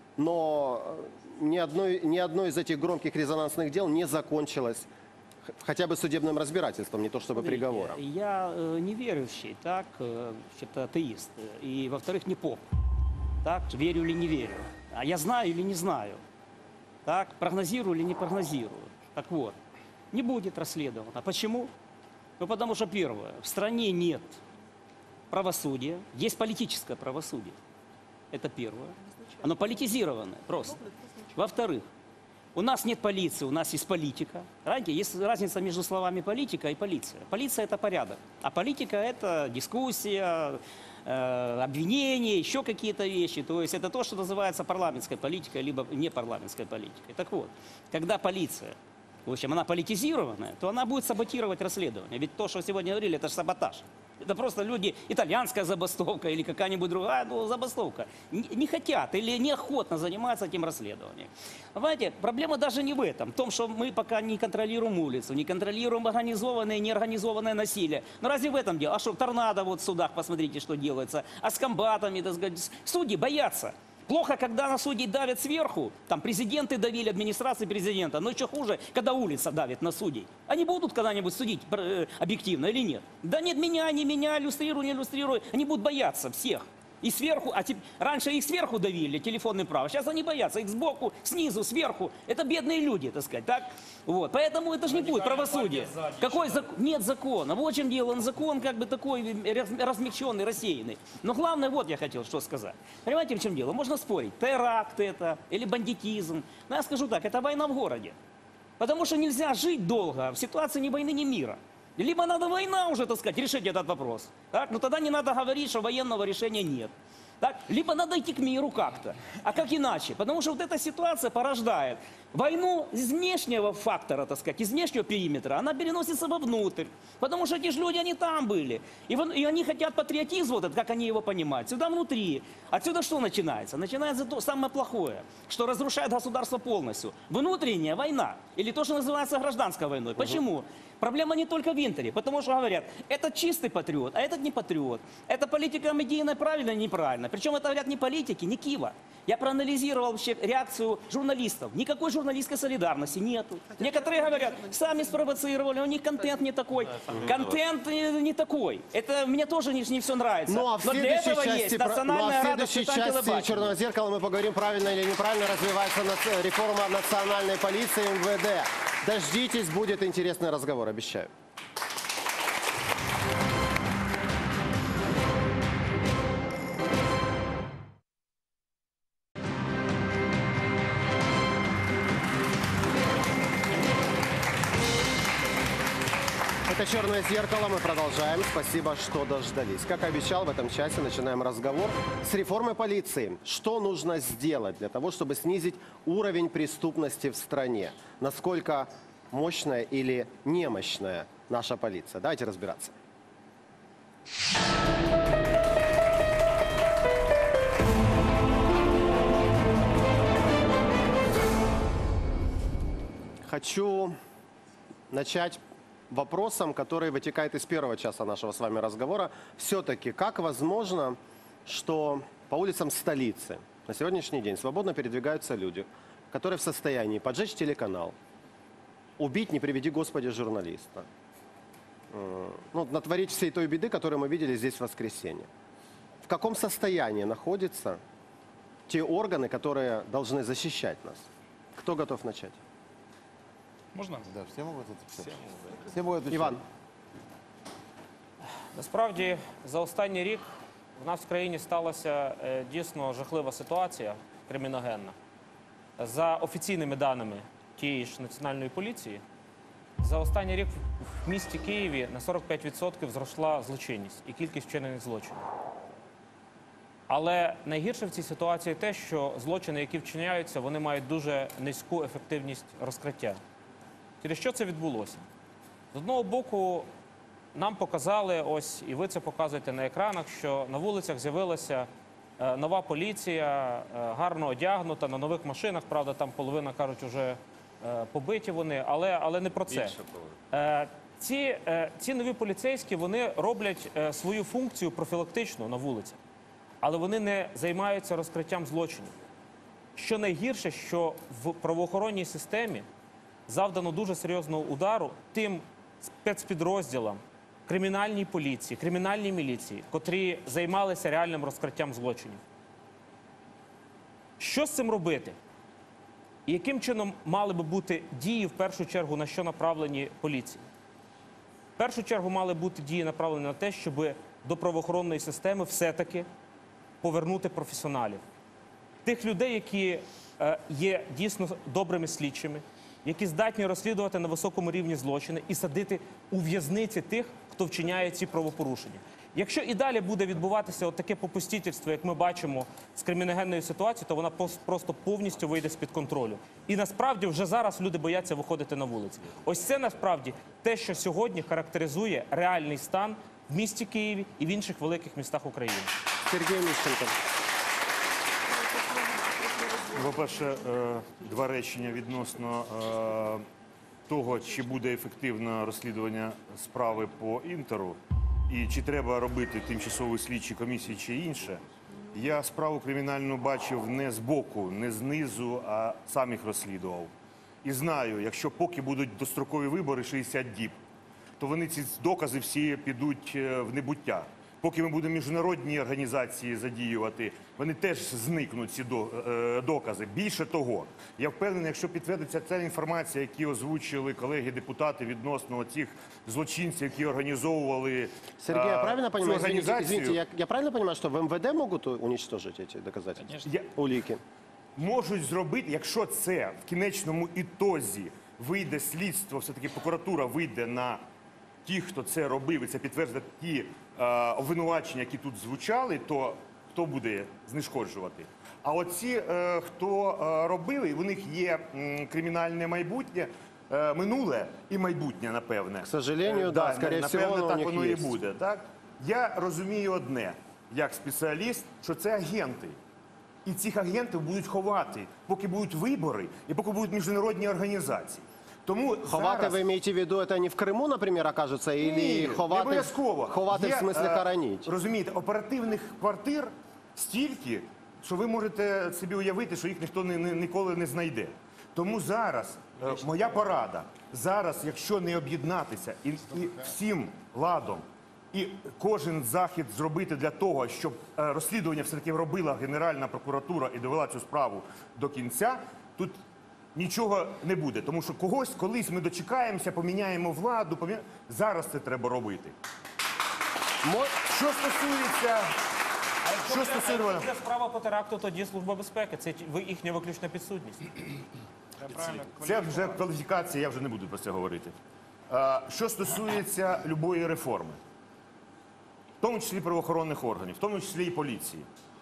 Но ни одной, ни одно из этих громких резонансных дел не закончилось хотя бы судебным разбирательством, не то чтобы Смотрите, приговором. Я э, не верующий, так, э, вообще-то атеист. И, во-вторых, не поп. Так, верю или не верю. А я знаю или не знаю. Так, прогнозирую или не прогнозирую. Так вот, не будет расследовано. А почему? Ну, потому что, первое, в стране нет правосудия, есть политическое правосудие. Это первое. Оно политизированное просто. Во-вторых, у нас нет полиции, у нас есть политика. Есть разница между словами политика и полиция. Полиция – это порядок, а политика – это дискуссия, э, обвинения, еще какие-то вещи. То есть это то, что называется парламентской политикой, либо непарламентской политикой. Так вот, когда полиция, в общем, она политизированная, то она будет саботировать расследование. Ведь то, что сегодня говорили, это же саботаж. Это просто люди, итальянская забастовка или какая-нибудь другая ну, забастовка, не, не хотят или неохотно занимаются этим расследованием. Понимаете, проблема даже не в этом, в том, что мы пока не контролируем улицу, не контролируем организованное и неорганизованное насилие. Но разве в этом дело? А что, торнадо вот в судах, посмотрите, что делается. А с комбатами, так сказать, судьи боятся. Плохо, когда на судей давят сверху, там президенты давили, администрации президента, но еще хуже, когда улица давит на судей. Они будут когда-нибудь судить э, объективно или нет? Да нет, меня, не меня, иллюстрируй, не иллюстрируй. Они будут бояться всех. И сверху, а теп... раньше их сверху давили, телефонное право, сейчас они боятся, их сбоку, снизу, сверху. Это бедные люди, так сказать, так? Вот. Поэтому это же не будет правосудие. Какой зак... Нет закона. Вот в чем дело, он закон как бы такой размягченный, рассеянный. Но главное, вот я хотел что сказать. Понимаете, в чем дело? Можно спорить, теракт это или бандитизм. Но я скажу так, это война в городе. Потому что нельзя жить долго в ситуации ни войны, ни мира. Либо надо война уже, так сказать, решить этот вопрос. Так? Но тогда не надо говорить, что военного решения нет. Так? Либо надо идти к миру как-то. А как иначе? Потому что вот эта ситуация порождает войну из внешнего фактора, так сказать, из внешнего периметра. Она переносится вовнутрь. Потому что эти же люди, они там были. И, вон, и они хотят патриотизм, вот этот, как они его понимают, сюда внутри. Отсюда что начинается? Начинается то самое плохое, что разрушает государство полностью. Внутренняя война. Или то, что называется гражданской войной. Угу. Почему? Проблема не только в Интере, потому что говорят, этот чистый патриот, а этот не патриот. Это политика медийная правильно или неправильно. Причем это говорят не политики, не Кива. Я проанализировал вообще реакцию журналистов. Никакой журналистской солидарности нету. Некоторые говорят, сами спровоцировали, у них контент не такой. Контент не такой. Это мне тоже не, не все нравится. Ну а в Но для этого части, есть национальная ну, а в рада следующей части «Черного зеркала» мы поговорим, правильно или неправильно развивается реформа национальной полиции эм вэ дэ. Дождитесь, будет интересный разговор, обещаю. Это «Черное зеркало». Мы продолжаем. Спасибо, что дождались. Как и обещал, в этом часе начинаем разговор с реформой полиции. Что нужно сделать для того, чтобы снизить уровень преступности в стране? Насколько мощная или немощная наша полиция? Давайте разбираться. Хочу начать вопросом, который вытекает из первого часа нашего с вами разговора. Все-таки как возможно, что по улицам столицы на сегодняшний день свободно передвигаются люди, которые в состоянии поджечь телеканал, убить, не приведи Господи, журналиста, ну, натворить всей той беды, которую мы видели здесь в воскресенье? В каком состоянии находятся те органы, которые должны защищать нас? Кто готов начать? Можна? Да, всі можуть відповідати. Всі можуть відповідати. Іван. Насправді, за останній рік в нас в країні сталася е, дійсно жахлива ситуація, криміногенна. За офіційними даними тієї ж Національної поліції, за останній рік в місті Києві на сорок п'ять відсотків зросла злочинність і кількість вчинених злочинів. Але найгірше в цій ситуації те, що злочини, які вчиняються, вони мають дуже низьку ефективність розкриття. Через що це відбулося? З одного боку, нам показали, ось і ви це показуєте на екранах, що на вулицях з'явилася е, нова поліція, е, гарно одягнута, на нових машинах, правда, там половина, кажуть, вже е, побиті вони, але, але не про це. Е, ці, е, ці нові поліцейські, вони роблять е, свою функцію профілактичну на вулицях, але вони не займаються розкриттям злочинів. Що найгірше, що в правоохоронній системі завдано дуже серйозного удару тим спецпідрозділам кримінальній поліції, кримінальній міліції, котрі займалися реальним розкриттям злочинів. Що з цим робити? І яким чином мали би бути дії, в першу чергу, на що направлені поліції? В першу чергу мали бути дії направлені на те, щоб до правоохоронної системи все-таки повернути професіоналів. Тих людей, які е, є дійсно добрими слідчими, які здатні розслідувати на високому рівні злочини і садити у в'язниці тих, хто вчиняє ці правопорушення. Якщо і далі буде відбуватися от таке попустительство, як ми бачимо з криміногенною ситуацією, то вона просто повністю вийде з-під контролю. І насправді вже зараз люди бояться виходити на вулиці. Ось це насправді те, що сьогодні характеризує реальний стан в місті Києві і в інших великих містах України. Сергій Міщенко. По-перше, два речення відносно того, чи буде ефективне розслідування справи по Інтеру, і чи треба робити тимчасові слідчі комісії чи інше. Я справу кримінальну бачив не збоку, не знизу, а сам їх розслідував. І знаю, якщо поки будуть дострокові вибори шістдесят діб, то вони ці докази всі підуть в небуття. Поки ми будемо міжнародні організації задіювати, вони теж зникнуть, ці докази. Більше того, я впевнений, якщо підтвердиться ця інформація, які озвучили колеги-депутати відносно цих злочинців, які організовували Сергей, я правильно понимаю, извините, організацію... извините, я, я правильно понимаю, что в эм вэ дэ могут уничтожить эти доказательства? Я... Улики? Можуть зробити, якщо це в кінечному ітозі вийде слідство, все-таки прокуратура вийде на ті, хто це робив, і це підтвердять ті е, обвинувачення, які тут звучали, то хто буде знешкоджувати? А оці, е, хто е, робили, у них є м, кримінальне майбутнє, е, минуле і майбутнє, напевне. К сожалению, да, скорее всего, напевне, оно у так них воно і есть. буде. Так? Я розумію одне, як спеціаліст, що це агенти. І цих агентів будуть ховати, поки будуть вибори і поки будуть міжнародні організації. Тому ховати, зараз... ви маєте в виду, це не в Криму, наприклад, окажеться, Ні, или ховати, не обов'язково. ховати Є, в смислі е, хоронити? Розумієте, оперативних квартир стільки, що ви можете собі уявити, що їх ніхто не, не, ніколи не знайде. Тому зараз, е, моя порада, зараз, якщо не об'єднатися і, і всім ладом, і кожен захід зробити для того, щоб е, розслідування все-таки робила Генеральна прокуратура і довела цю справу до кінця, тут нічого не буде. Тому що когось колись ми дочекаємося, поміняємо владу. Поміня... Зараз це треба робити. Що стосується... Що стосується це справа по теракту, тоді Служба безпеки. Це ви- їхня виключна підсудність. Це вже кваліфікація, я вже не буду про це говорити. Е, Що стосується любої реформи, в тому числі правоохоронних органів, в тому числі і поліції,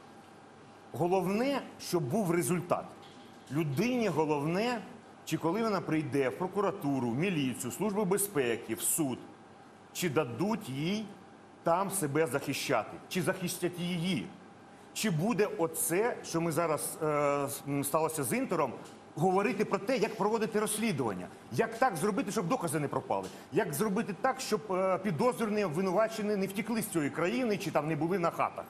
головне, щоб був результат. Людині головне, чи коли вона прийде в прокуратуру, в міліцію, в Службу безпеки, в суд, чи дадуть їй там себе захищати, чи захистять її. Чи буде оце, що ми зараз е, сталося з Інтером, говорити про те, як проводити розслідування, як так зробити, щоб докази не пропали, як зробити так, щоб е, підозрювані, обвинувачені не втекли з цієї країни, чи там не були на хатах.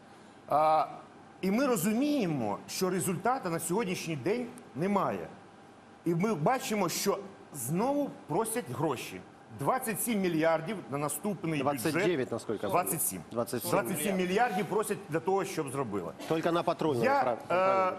А, і ми розуміємо, що результату на сьогоднішній день немає. І ми бачимо, що знову просять гроші. двадцять сім мільярдів на наступний двадцять дев'ять, бюджет. наскільки я двадцять сім. двадцять сім. двадцять сім мільярдів просять для того, щоб зробили. Тільки на патрульну. Я, е,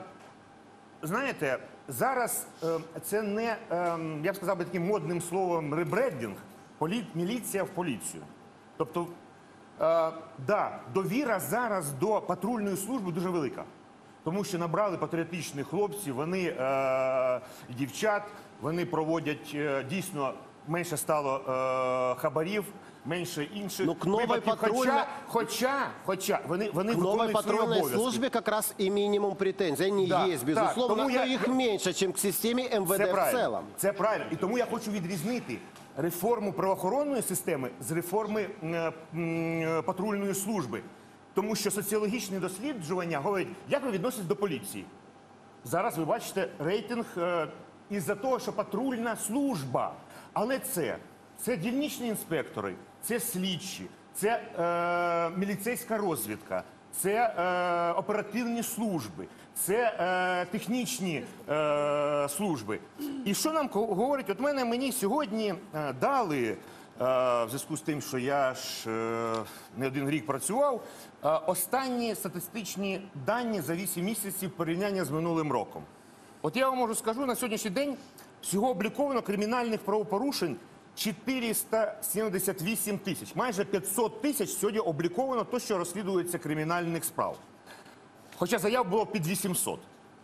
знаєте, зараз е, це не, е, я б сказав би таким модним словом, ребрендинг, полі, міліція в поліцію. Тобто, е, да, довіра зараз до патрульної служби дуже велика. Тому що набрали патріотичних хлопців, вони, е, дівчат, вони проводять е, дійсно, менше стало е, хабарів, менше інших Ну, к новой випадків. патрульной- Хоча, хоча, хоча, вони, вони К новой виконують свої патрульной обов'язки. службе как раз и минимум претензий. Они Да, есть, так, безусловно, тому но я- их меньше, чем к системе эм вэ Це дэ в правильно. целом. Це правильно. І тому я хочу відрізнити реформу правоохоронної системи з реформи е, м, патрульної служби. Тому що соціологічні дослідження говорять, як ви відноситесь до поліції. Зараз ви бачите рейтинг е, із-за того, що патрульна служба. Але це, це дільничні інспектори, це слідчі, це е, міліцейська розвідка, це е, оперативні служби, це е, технічні е, служби. І що нам ко- говорить? От мене мені сьогодні е, дали, е, в зв'язку з тим, що я ж е, не один рік працював, е, останні статистичні дані за вісім місяців порівняння з минулим роком. От я вам можу скажу, на сьогоднішній день всього обліковано кримінальних правопорушень чотириста сімдесят вісім тисяч. Майже п'ятсот тисяч сьогодні обліковано то, що розслідується кримінальних справ. Хоча заяв було під вісімсот.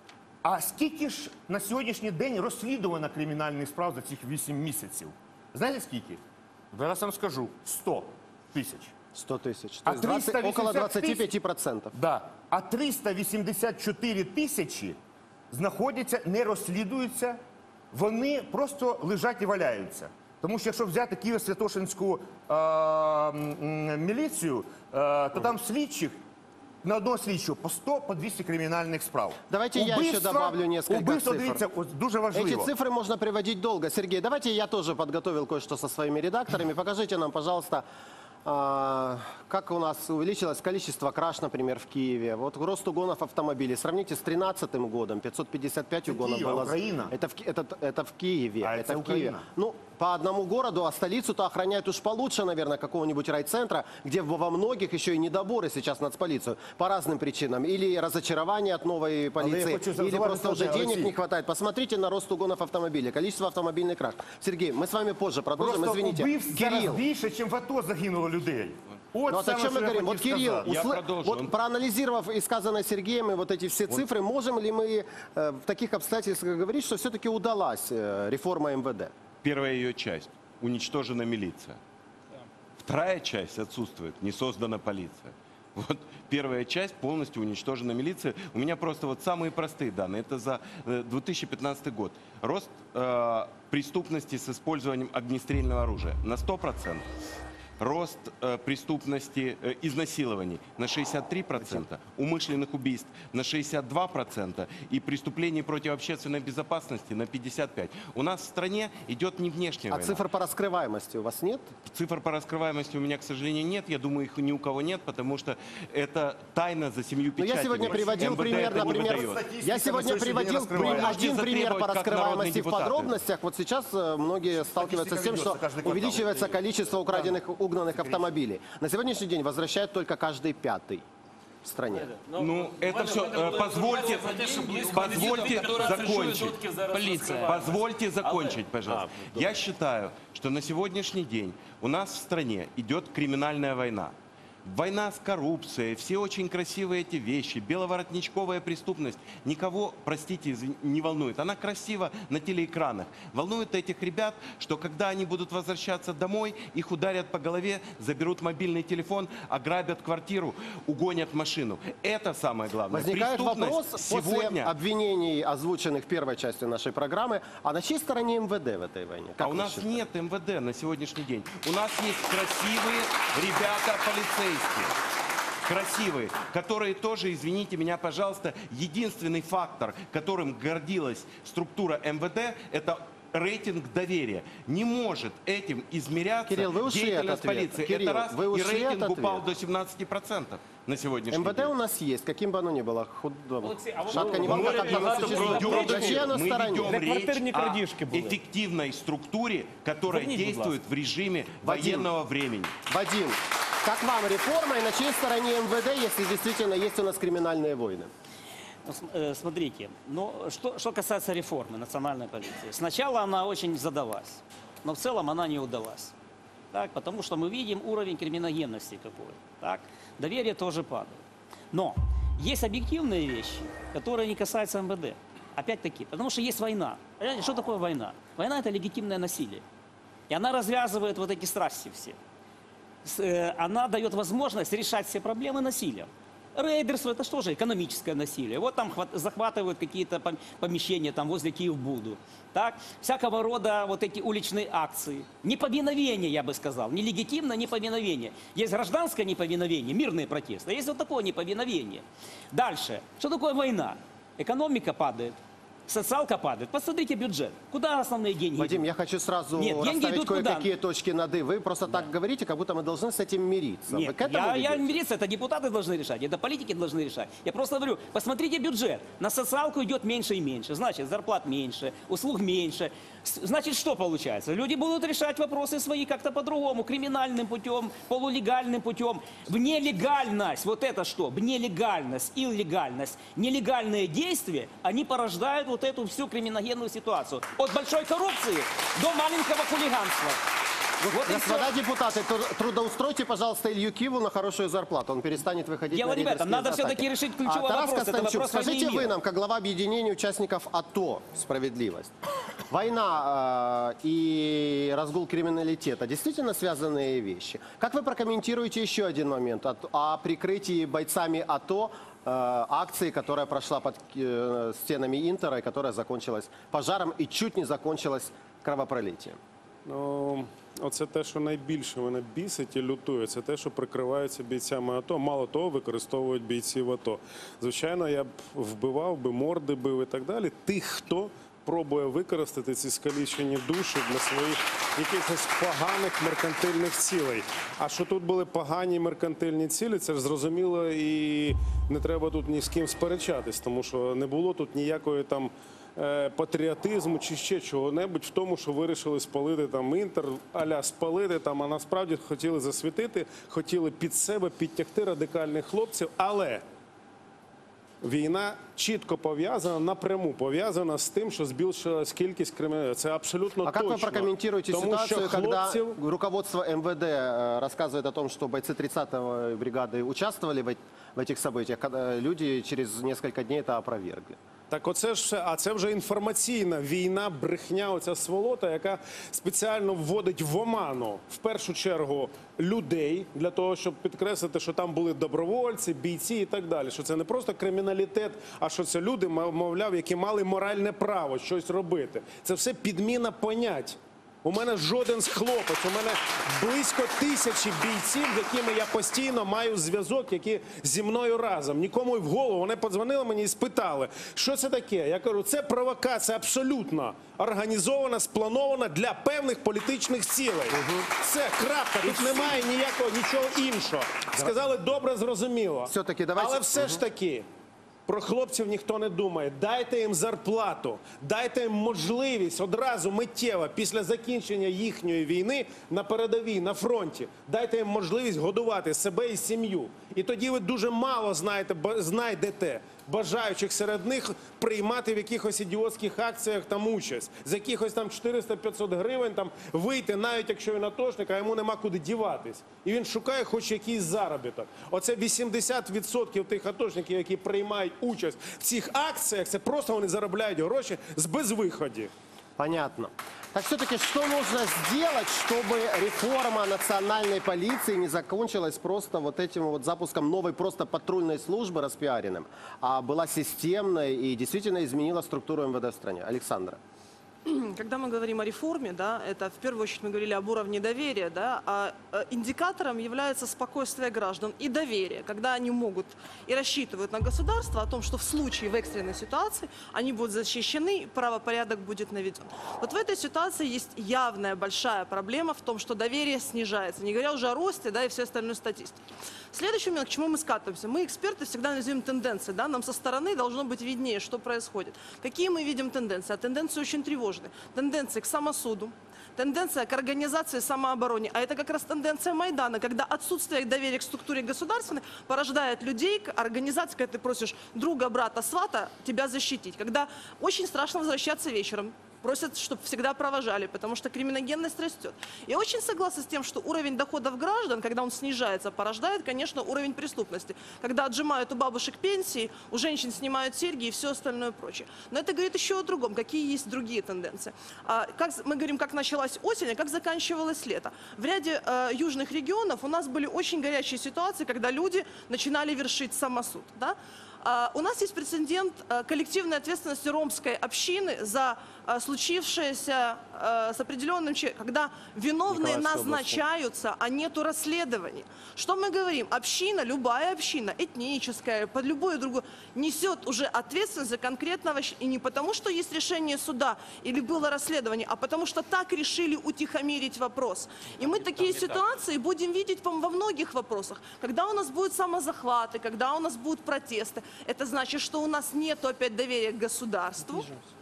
А скільки ж на сьогоднішній день розслідувано кримінальних справ за цих вісім місяців? Знаєте скільки? Зараз вам скажу. сто тисяч. сто тысяч. А То есть двадцать, около триста двадцати вісімдесят пяти процентов. Да. А триста вісімдесят чотири тисячі знаходяться, не розслідуються, вони просто лежать і валяються. Тому що якщо взяти Києво-Святошинську е, м, міліцію, е, то там слідчих на одного слідчого по сто, по двісті кримінальних справ. Давайте я еще добавлю несколько убивство, цифр. дивіться, ось дуже важливо. Эти цифры можно приводить долго. Сергей, давайте я тоже подготовил кое-что со своими редакторами. Покажите нам, пожалуйста, а, как у нас увеличилось количество краж, например, в Киеве. Вот рост угонов автомобилей. Сравните с тринадцатым годом. пятьсот пятьдесят пять угонов Киев, было. Украина. Это в, Ки- это, это в Киеве. А, это это в Киеве. Украина. Ну, по одному городу, а столицу-то охраняют уж получше, наверное, какого-нибудь райцентра, где во во многих еще и недоборы сейчас нацполицию. По разным причинам. Или разочарование от новой полиции, хочу или зауважити просто уже одне, денег Олексій. не хватает. Посмотрите на рост угонов автомобилей, количество автомобильных краж. Сергей, мы с вами позже продолжим. Просто Извините. убивств зараз Кирилл. більше, ніж в АТО загинуло людей. От Ну, вот о саме, чем мы що я говорим? Вот хотів Кирилл, сказати. Я усл- продолжу. вот проанализировав и сказанное Сергеем, и вот эти все цифры, можем ли мы э, в таких обстоятельствах говорить, что все-таки удалась э, реформа эм вэ дэ? Первая ее часть – уничтожена милиция. Вторая часть отсутствует – не создана полиция. Вот первая часть – полностью уничтожена милиция. У меня просто вот самые простые данные. Это за э, две тысячи пятнадцатый год. Рост э, преступности с использованием огнестрельного оружия на сто процентов. Рост э, преступности э, изнасилований на шестьдесят три процента, умышленных убийств на шестьдесят два процента и преступлений против общественной безопасности на пятьдесят пять процентов. У нас в стране идет не внешняя А война. цифр по раскрываемости у вас нет? Цифр по раскрываемости у меня, к сожалению, нет. Я думаю, их ни у кого нет, потому что это тайна за семью Ну, печатями. я сегодня приводил МВД пример, это не например, выдает. я сегодня на сегодняшний приводил день раскрывается. при- один Можете пример по затребовать, как народные раскрываемости в депутаты. подробностях. Вот сейчас э, многие сталкиваются с тем, что ведется каждый квартал. увеличивается количество украденных, угнанных автомобилей. На сегодняшний день возвращают только каждый пятый. в стране. Ну, это все, э, позвольте, позвольте закончить. Поліція. Позвольте закончить, пожалуйста. Я считаю, что на сегодняшний день у нас в стране идет криминальная война. Война с коррупцией, все очень красивые эти вещи, беловоротничковая преступность. Никого, простите, извини, не волнует. Она красива на телеэкранах. Волнует этих ребят, что когда они будут возвращаться домой, их ударят по голове, заберут мобильный телефон, ограбят квартиру, угонят машину. Это самое главное. Возникает вопрос сегодня... после обвинений, озвученных в первой части нашей программы, а на чьей стороне эм вэ дэ в этой войне? Как а у вы нас считаете? нет эм вэ дэ на сегодняшний день. У нас есть красивые ребята-полицейские. Красивые, которые тоже, извините меня, пожалуйста, единственный фактор, которым гордилась структура эм вэ дэ, это рейтинг доверия. Не может этим измеряться Кирилл, вы ушли деятельность от ответа. полиции. Кирилл, это раз, вы и ушли рейтинг от упал ответа. до семнадцати процентов на сегодняшний эм вэ дэ день. у нас есть, каким бы оно ни было. Худо... Алексей, а вот Шатко не Мы волна, как оно ведем- существует. На чьей оно мы стороне? ведем Де речь квартирні о крадіжки були. эффективной структуре, которая Верните, будь действует в режиме Вадим. военного времени. Вадим, как вам реформа и на чьей стороне эм вэ дэ, если действительно есть у нас криминальные войны? Ну, см- э, Смотрите, ну, что, что касается реформы национальной полиции. Сначала она очень задалась, но в целом она не удалась. Так, потому что мы видим уровень криминогенности какой. Так, доверие тоже падает. Но есть объективные вещи, которые не касаются эм вэ дэ. Опять-таки, потому что есть война. Понимаете, что такое война? Война – это легитимное насилие. И она развязывает вот эти страсти все. С- э, Она дает возможность решать все проблемы насилием. Рейдерство – это что же? Экономическое насилие. Вот там хват- захватывают какие-то пом- помещения там возле Киевбуду. Так? Всякого рода вот эти уличные акции. Неповиновение, я бы сказал. Нелегитимное неповиновение. Есть гражданское неповиновение, мирные протесты. А есть вот такое неповиновение. Дальше. Что такое война? Экономика падает. Социалка падает. Посмотрите бюджет. Куда основные деньги Вадим, идут? я хочу сразу Нет, деньги расставить идут куда? кое-какие точки над «и». Вы просто так говорите, как будто мы должны с этим мириться. Вы Нет, к этому я, я ведете? мириться, это депутаты должны решать, это политики должны решать. Я просто говорю, посмотрите бюджет. На социалку идет меньше и меньше. Значит, зарплат меньше, услуг меньше. С- Значит, что получается? Люди будут решать вопросы свои как-то по-другому, криминальным путем, полулегальным путем. В нелегальность, вот это что? В нелегальность, иллегальность, нелегальные действия, они порождают вот эту всю криминогенную ситуацию. От большой коррупции до маленького хулиганства. Вот и Господа всё. депутаты, тру- трудоустройте, пожалуйста, Илью Киву на хорошую зарплату. Он перестанет выходить Дело на не в этом. рейдерские Надо атаки. все-таки решить ключевой а, Тарас вопрос. Это Костанчук, вопрос войны и скажите вы мира. нам, как глава объединения участников АТО «Справедливость», война э, и разгул криминалитета действительно связанные вещи. Как вы прокомментируете еще один момент о, о прикрытии бойцами АТО э, акции, которая прошла под э, стенами Интера и которая закончилась пожаром и чуть не закончилась кровопролитием? Ну, оце те, що найбільше мене бісить і лютує, це те, що прикриваються бійцями АТО. Мало того, використовують бійців АТО. Звичайно, я б вбивав би, морди бив і так далі. Тих, хто пробує використати ці скалічені душі для своїх якихось поганих меркантильних цілей. А що тут були погані меркантильні цілі, це ж зрозуміло, і не треба тут ні з ким сперечатись, тому що не було тут ніякої там е, патріотизму чи ще чого-небудь в тому, що вирішили спалити там Інтер, а-ля спалити там, а насправді хотіли засвітити, хотіли під себе підтягти радикальних хлопців, але війна чітко пов'язана, напряму пов'язана з тим, що збільшилась кількість криміналів. Це абсолютно А как точно. вы прокомментируете Тому ситуацию, що когда хлопців... руководство эм вэ дэ э, рассказывает о том, что бойцы тридцатой бригады участвовали в, эт- в этих событиях, когда люди через несколько дней это опровергли? Так оце ж все, а це вже інформаційна війна, брехня, оця сволота, яка спеціально вводить в оману, в першу чергу, людей, для того, щоб підкреслити, що там були добровольці, бійці і так далі. Що це не просто криміналітет, а що це люди, мов- мовляв, які мали моральне право щось робити. Це все підміна понять. У мене жоден з хлопець, у мене близько тисячі бійців, з якими я постійно маю зв'язок, які зі мною разом. Нікому й в голову. Вони подзвонили мені і спитали, що це таке. Я кажу, це провокація абсолютно організована, спланована для певних політичних цілей. Це крапка, тут немає ніякого, нічого іншого. Сказали, добре, зрозуміло. Все-таки давайте... Але все ж таки, Про хлопців ніхто не думає. Дайте їм зарплату, дайте їм можливість одразу миттєво після закінчення їхньої війни на передовій, на фронті. Дайте їм можливість годувати себе і сім'ю. І тоді ви дуже мало знаєте, знайдете бажаючих серед них приймати в якихось ідіотських акціях там участь. З якихось там чотириста-п'ятсот гривень там вийти, навіть якщо він атошник, а йому нема куди діватись. І він шукає хоч якийсь заробіток. Оце вісімдесят відсотків тих атошників, які приймають участь в цих акціях, це просто вони заробляють гроші з безвиході. Понятно. Так все-таки что нужно сделать, чтобы реформа национальной полиции не закончилась просто вот этим вот запуском новой просто патрульной службы распиаренным, а была системной и действительно изменила структуру эм вэ дэ в стране? Александра. Когда мы говорим о реформе, да, это в первую очередь мы говорили об уровне доверия, да, а индикатором является спокойствие граждан и доверие, когда они могут и рассчитывают на государство о том, что в случае в экстренной ситуации они будут защищены, и правопорядок будет наведен. Вот в этой ситуации есть явная большая проблема в том, что доверие снижается, не говоря уже о росте, да, и всей остальной статистике. Следующий момент, к чему мы скатываемся. Мы, эксперты, всегда анализируем тенденции, да, нам со стороны должно быть виднее, что происходит. Какие мы видим тенденции? А тенденции очень тревожные. Тенденции к самосуду, тенденция к организации самообороны. А это как раз тенденция Майдана, когда отсутствие доверия к структуре государственной порождает людей к организации, когда ты просишь друга, брата, свата тебя защитить. Когда очень страшно возвращаться вечером. Просят, чтобы всегда провожали, потому что криминогенность растет. Я очень согласна с тем, что уровень доходов граждан, когда он снижается, порождает, конечно, уровень преступности. Когда отжимают у бабушек пенсии, у женщин снимают серьги и все остальное прочее. Но это говорит еще о другом, какие есть другие тенденции. А, как, мы говорим, как началась осень, а как заканчивалось лето. В ряде э, южных регионов у нас были очень горячие ситуации, когда люди начинали вершить самосуд. Да? Uh, у нас есть прецедент uh, коллективной ответственности ромской общины за uh, случившееся uh, с определенным человеком, когда виновные назначаются, а нету расследований. Что мы говорим? Община, любая община, этническая, под любую другую, несет уже ответственность за конкретного человека. И не потому, что есть решение суда или было расследование, а потому что так решили утихомирить вопрос. И мы такие ситуации будем видеть во многих вопросах. Когда у нас будут самозахваты, когда у нас будут протесты, это значит, что у нас нет опять доверия к государству,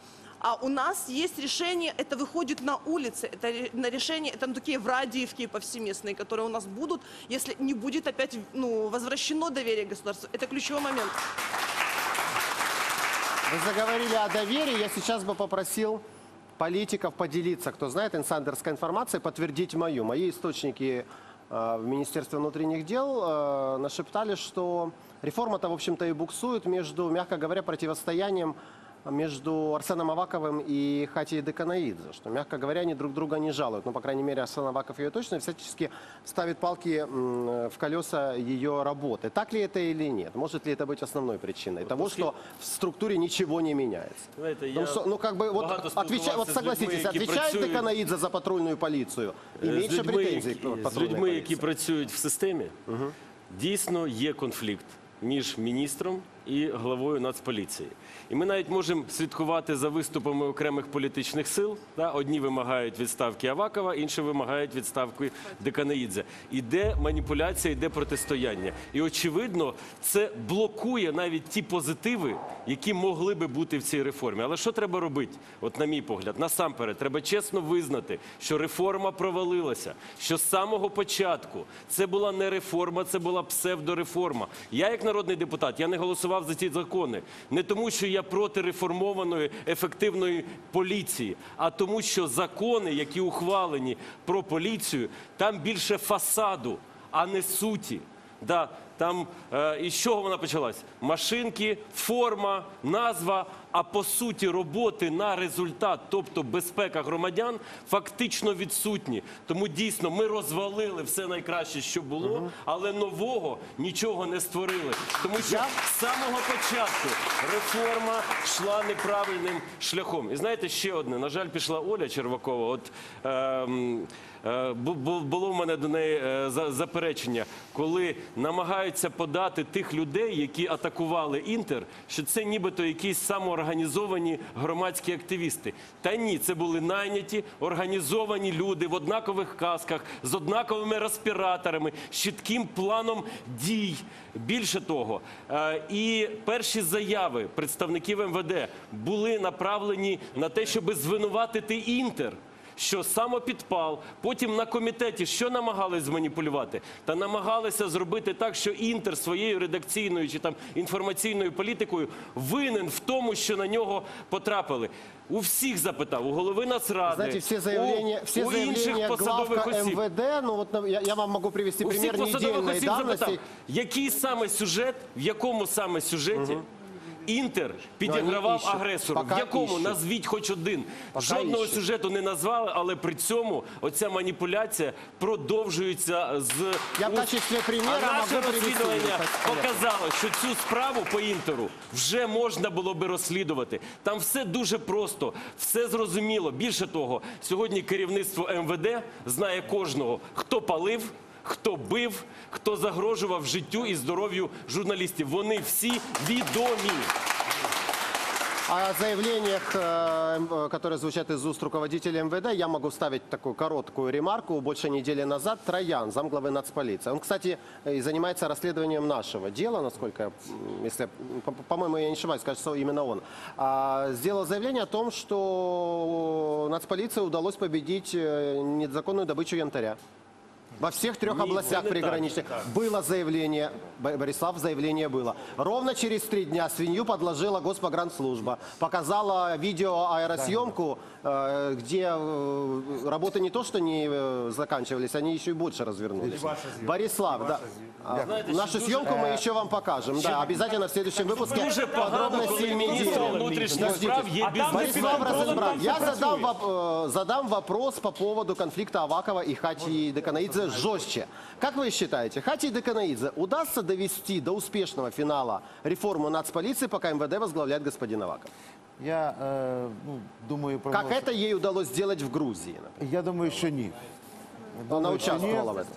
а у нас есть решение, это выходит на улицы, это на решение, это такие врадиевки повсеместные, которые у нас будут, если не будет опять ну, возвращено доверие к государству. Это ключевой момент. Вы заговорили о доверии, я сейчас бы попросил политиков поделиться, кто знает инсайдерской информацией, подтвердить мою. Мои источники э, в Министерстве внутренних дел э, нашептали, что реформа-то, в общем-то, и буксует между, мягко говоря, противостоянием между Арсеном Аваковым и Хатией Деканаидзе, что, мягко говоря, они друг друга не жалуют. Ну, по крайней мере, Арсен Аваков ее точно всячески ставит палки в колеса ее работы. Так ли это или нет? Может ли это быть основной причиной вот того, что в структуре ничего не меняется? Знаете, ну, что, ну, как бы, вот, отвеча... вот согласитесь, людьми, отвечает працюють... Деканаидзе за патрульную полицию и меньше людьми, претензий к патрульной З людьми, полиции. які працюють в системі, угу. дійсно є конфлікт між міністром і главою Нацполіції. І ми навіть можемо слідкувати за виступами окремих політичних сил. Да? Одні вимагають відставки Авакова, інші вимагають відставки Деканаидзе. Іде маніпуляція, іде протистояння. І, очевидно, це блокує навіть ті позитиви, які могли би бути в цій реформі. Але що треба робити? От на мій погляд, насамперед, треба чесно визнати, що реформа провалилася, що з самого початку це була не реформа, це була псевдореформа. Я, як народний депутат, я не голосував за ці закони. Не тому, що я проти реформованої, ефективної поліції, а тому, що закони, які ухвалені про поліцію, там більше фасаду, а не суті. Да, там, е, із чого вона почалась? Машинки, форма, назва, а по суті роботи на результат, тобто безпека громадян, фактично відсутні. Тому дійсно ми розвалили все найкраще, що було, але нового нічого не створили. Тому що з самого початку реформа йшла неправильним шляхом. І знаєте, ще одне, на жаль, пішла Оля Червакова, от... Е, було в мене до неї заперечення, коли намагаються подати тих людей, які атакували Інтер, що це нібито якісь самоорганізовані організовані громадські активісти. Та ні, це були найняті, організовані люди в однакових касках, з однаковими респіраторами, з чітким планом дій. Більше того, е, і перші заяви представників ем ве де були направлені на те, щоб звинуватити Інтер, що самопідпал. Потім на комітеті що намагались зманіпулювати? Та намагалися зробити так, що Інтер своєю редакційною чи там інформаційною політикою винен в тому, що на нього потрапили. У всіх запитав, у голови Нацради, Знаете, все заявления, у, все у заявления інших посадових главка осіб. эм вэ дэ, ну вот я, я вам могу привести У всіх пример посадових недельной осіб запитав, давности. який саме сюжет, в якому саме сюжеті Інтер підігравав ищут. агресору. Пока В якому? ищут. Назвіть хоч один. Пока Жодного ищут. сюжету не назвали, але при цьому оця маніпуляція продовжується з... Я в уст. качестве примера А наше могу привести. розслідування Так, показало, що цю справу по Інтеру вже можна було би розслідувати. Там все дуже просто, все зрозуміло. Більше того, сьогодні керівництво ем ве де знає кожного, хто палив, хто бив, хто загрожував життю і здоров'ю журналістів. Вони всі відомі. О заявлениях, э, которые звучат из уст руководителя эм вэ дэ, я могу вставить такую короткую ремарку. Больше недели назад Троян, замглавы нацполиции, он, кстати, и занимается расследованием нашего дела, насколько, я, м, если, по- по-моему, я не ошибаюсь, кажется, именно он, а, сделал заявление о том, что нацполиции удалось победить э, незаконную добычу янтаря. Во всех трех Не, областях не так, приграничных не так. было заявление, Бо- Борислав, заявление было. Ровно через три дня свинью подложила Госпогранслужба, показала видео аэросъемку, э, где э, работы не то, что не э, заканчивались, они еще и больше развернулись. Борислав, да. А, нашу съемку мы еще вам покажем. Да, обязательно в следующем выпуске Дуже погано, коли подробности міністр недели. внутрішніх справ є Борислав бізнесменом. Розенбрат, я задам, воп- э, задам вопрос по поводу конфликта Авакова и Хати Деканаидзе жестче. Как вы считаете, Хати Деканаидзе удастся довести до успешного финала реформу нацполиции, пока эм вэ дэ возглавляет господин Аваков? Я е, ну, думаю, про Как это ей удалось сделать в Грузии? например? Я думаю, що ні. Она Думаю, що ні. участвовала в этом.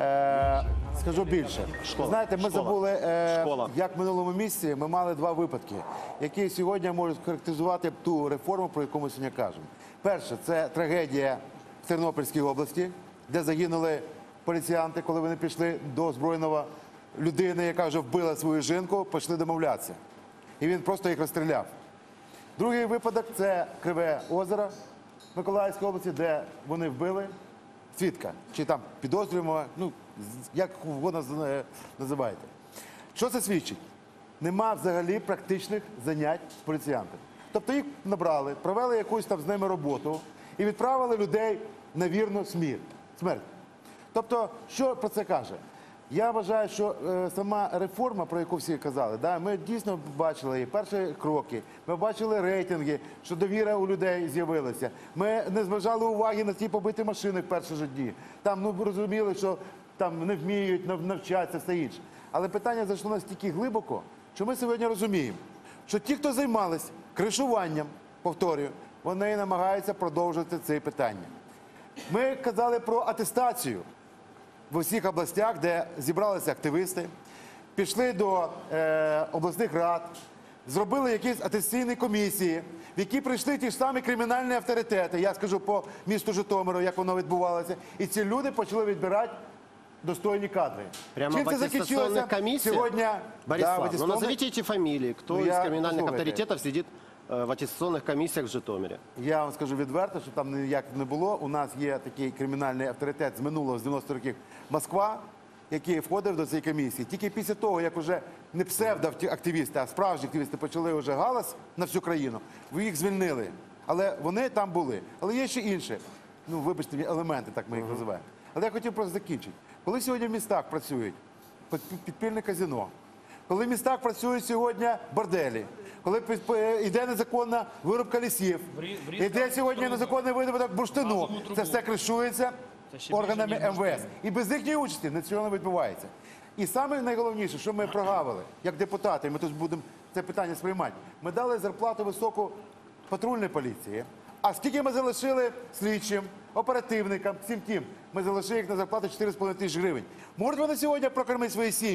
Е, скажу більше. Школа. Знаєте, ми Школа. забули, е, Школа. як в минулому місяці ми мали два випадки, які сьогодні можуть характеризувати ту реформу, про яку ми сьогодні кажемо. Перше, це трагедія в Тернопільській області, де загинули поліціянти, коли вони пішли до озброєного людини, яка вже вбила свою жінку, почали домовлятися. І він просто їх розстріляв. Другий випадок – це Криве озеро в Миколаївській області, де вони вбили свідка, чи там підозрюємо, ну, з- як угодно з- е, називаєте. Що це свідчить? Нема взагалі практичних занять з поліціянтами. Тобто їх набрали, провели якусь там з ними роботу і відправили людей на вірну смерть. смерть. Тобто, що про це каже? Я вважаю, що е, сама реформа, про яку всі казали, да, ми дійсно бачили її перші кроки, ми бачили рейтинги, що довіра у людей з'явилася. Ми не зважали уваги на ті побиті машини в перші ж дні. Там ну, розуміли, що там не вміють нав- навчатися, все інше. Але питання зайшло настільки глибоко, що ми сьогодні розуміємо, що ті, хто займались кришуванням, повторюю, вони намагаються продовжити це питання. Ми казали про атестацію в усіх областях, де зібралися активісти, пішли до е, обласних рад, зробили якісь атестаційні комісії, в які прийшли ті ж самі кримінальні авторитети, я скажу по місту Житомиру, як воно відбувалося, і ці люди почали відбирати достойні кадри. Прямо Чим в це закінчилося? аттестационных комиссиях? Сьогодні, Борислав, да, в ну аттестационных- назовите эти фамилии, кто Ну, из я- криминальных послушайте. авторитетов сидит э, в аттестационных комиссиях в Житомире. Я вам скажу відверто, що там ніяк не було. У нас є такий кримінальний авторитет з минулого, з дев'яностих років, Москва, який входив до цієї комісії. Тільки після того, як вже не псевдоактивісти, а справжні активісти почали вже галас на всю країну, ви їх звільнили. Але вони там були. Але є ще інші, ну вибачте, мені, елементи, так ми їх називаємо. Але я хотів просто закінчити. Коли сьогодні в містах працюють під- підпільне казино, коли в містах працюють сьогодні борделі, коли під- п- йде незаконна вирубка лісів, йде сьогодні незаконний видобуток бурштину, це все кришується органами ем ве ес. І без їхньої участі нічого не відбувається. І саме найголовніше, що ми прогавили, як депутати, ми тут будемо це питання сприймати, ми дали зарплату високу патрульної поліції. А скільки ми залишили слідчим, оперативникам, всім тим, ми залишили їх на зарплату чотири з половиною тисячі гривень. Можуть вони сьогодні прокормити свої сім'ї?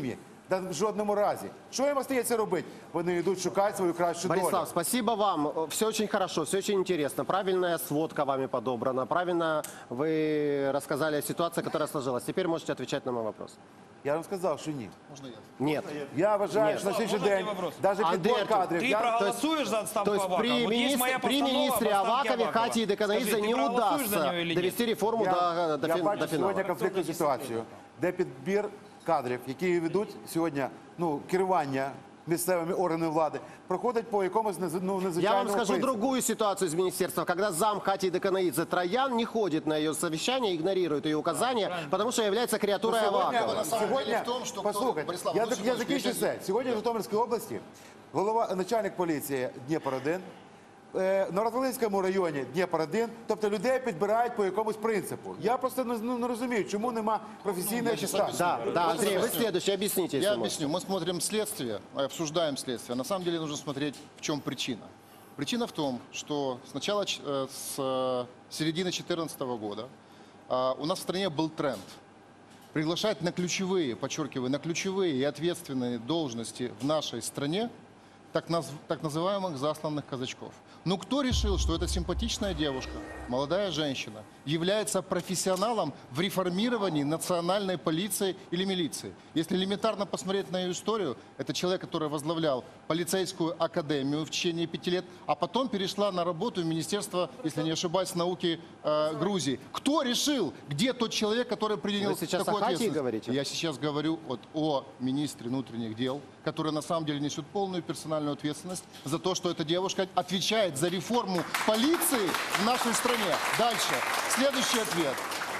Та в жодному разі. Що їм остається робити? Вони йдуть шукати свою кращу долю. Борислав, спасибо вам. Все очень хорошо, все очень интересно. Правильная сводка вами подобрана. Правильно вы рассказали о ситуации, которая сложилась. Теперь можете отвечать на мой вопрос. Я вам сказав, що ні. Нет. Я вважаю, Нет. що на сьогоднішній Можна день, такий вопрос? навіть Андрій підбор Артур, кадрів, Ты я- проголосуешь за отставку То есть Авакова? при, Вот есть министр- моя при постанова министре об отставке Авакове Авакова. Хатии Деканаидзе Скажи, не ты проголосуешь за удастся нее или нет? довести реформу Я, до, до, я фин- бачу до финала. сьогодні конфліктну ситуацію, де підбір кадрів, які ведуть сьогодні ну, керування місцевими органами влади, проходить по якомусь нез- ну, Я незвичайному вам скажу принципу. другую ситуацию из министерства, когда зам Хатии Деканаидзе Троян не ходит на ее совещание, игнорирует ее указания, потому что является креатурой Ну, сьогодні, Авакова. сьогодні, послухайте, я, я закінчу все. Сьогодні в Житомирській області голова, начальник поліції Дніпро-один, е, на Новоград-Волинському районі Дніпро-один, тобто людей підбирають по якомусь принципу. Я просто не, ну, не розумію, чому нема професійної чистоти. Да, да, Андрей, вы следующий, объясните, Я если можете. объясню. Мы смотрим следствие, обсуждаем следствие. На самом деле нужно смотреть, в чем причина. Причина в том, что с начала, ч- э, с э, середины две тысячи четырнадцатого года а, у нас в стране был тренд приглашать на ключевые, подчеркиваю, на ключевые и ответственные должности в нашей стране так, наз- так называемых засланных казачков. Ну кто решил, что эта симпатичная девушка, молодая женщина, является профессионалом в реформировании национальной полиции или милиции? Если элементарно посмотреть на ее историю, это человек, который возглавлял полицейскую академию в течение пяти лет, а потом перешла на работу в Министерство, если не ошибаюсь, науки э, Грузии. Кто решил, где тот человек, который принял Вы сейчас такую о Хатии ответственность? говорите? Я сейчас говорю вот о министре внутренних дел, который на самом деле несет полную персональную ответственность за то, что эта девушка отвечает за реформу полиции в нашей стране. Дальше. Следующий ответ.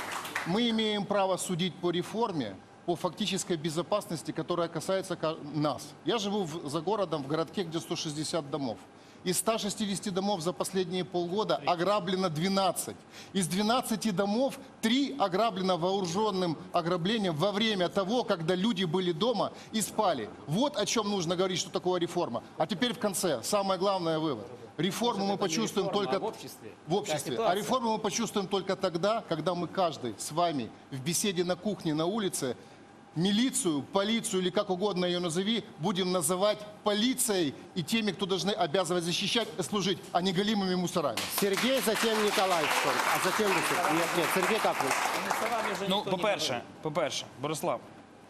Мы имеем право судить по реформе, по фактической безопасности, которая касается ка- нас. Я живу в- за городом, в городке, где сто шестьдесят домов. Из ста шестидесяти домов за последние полгода ограблено двенадцать. Из двенадцати домов три ограблено вооруженным ограблением во время того, когда люди были дома и спали. Вот о чем нужно говорить, что такое реформа. А теперь в конце, самое главное вывод. Реформу мы почувствуем только в обществе. в обществе. Такая А ситуация. реформу мы почувствуем только тогда, когда мы каждый с вами в беседе на кухне, на улице милицию, полицию или как угодно ее назови, будем называть полицией и теми, кто должны обязывать защищать и служить, а не голимыми мусорами. Сергей, затем Николай, а затем вы. Нет, нет, Сергей Каплин. Ну, по-перше, по-перше, Борислав,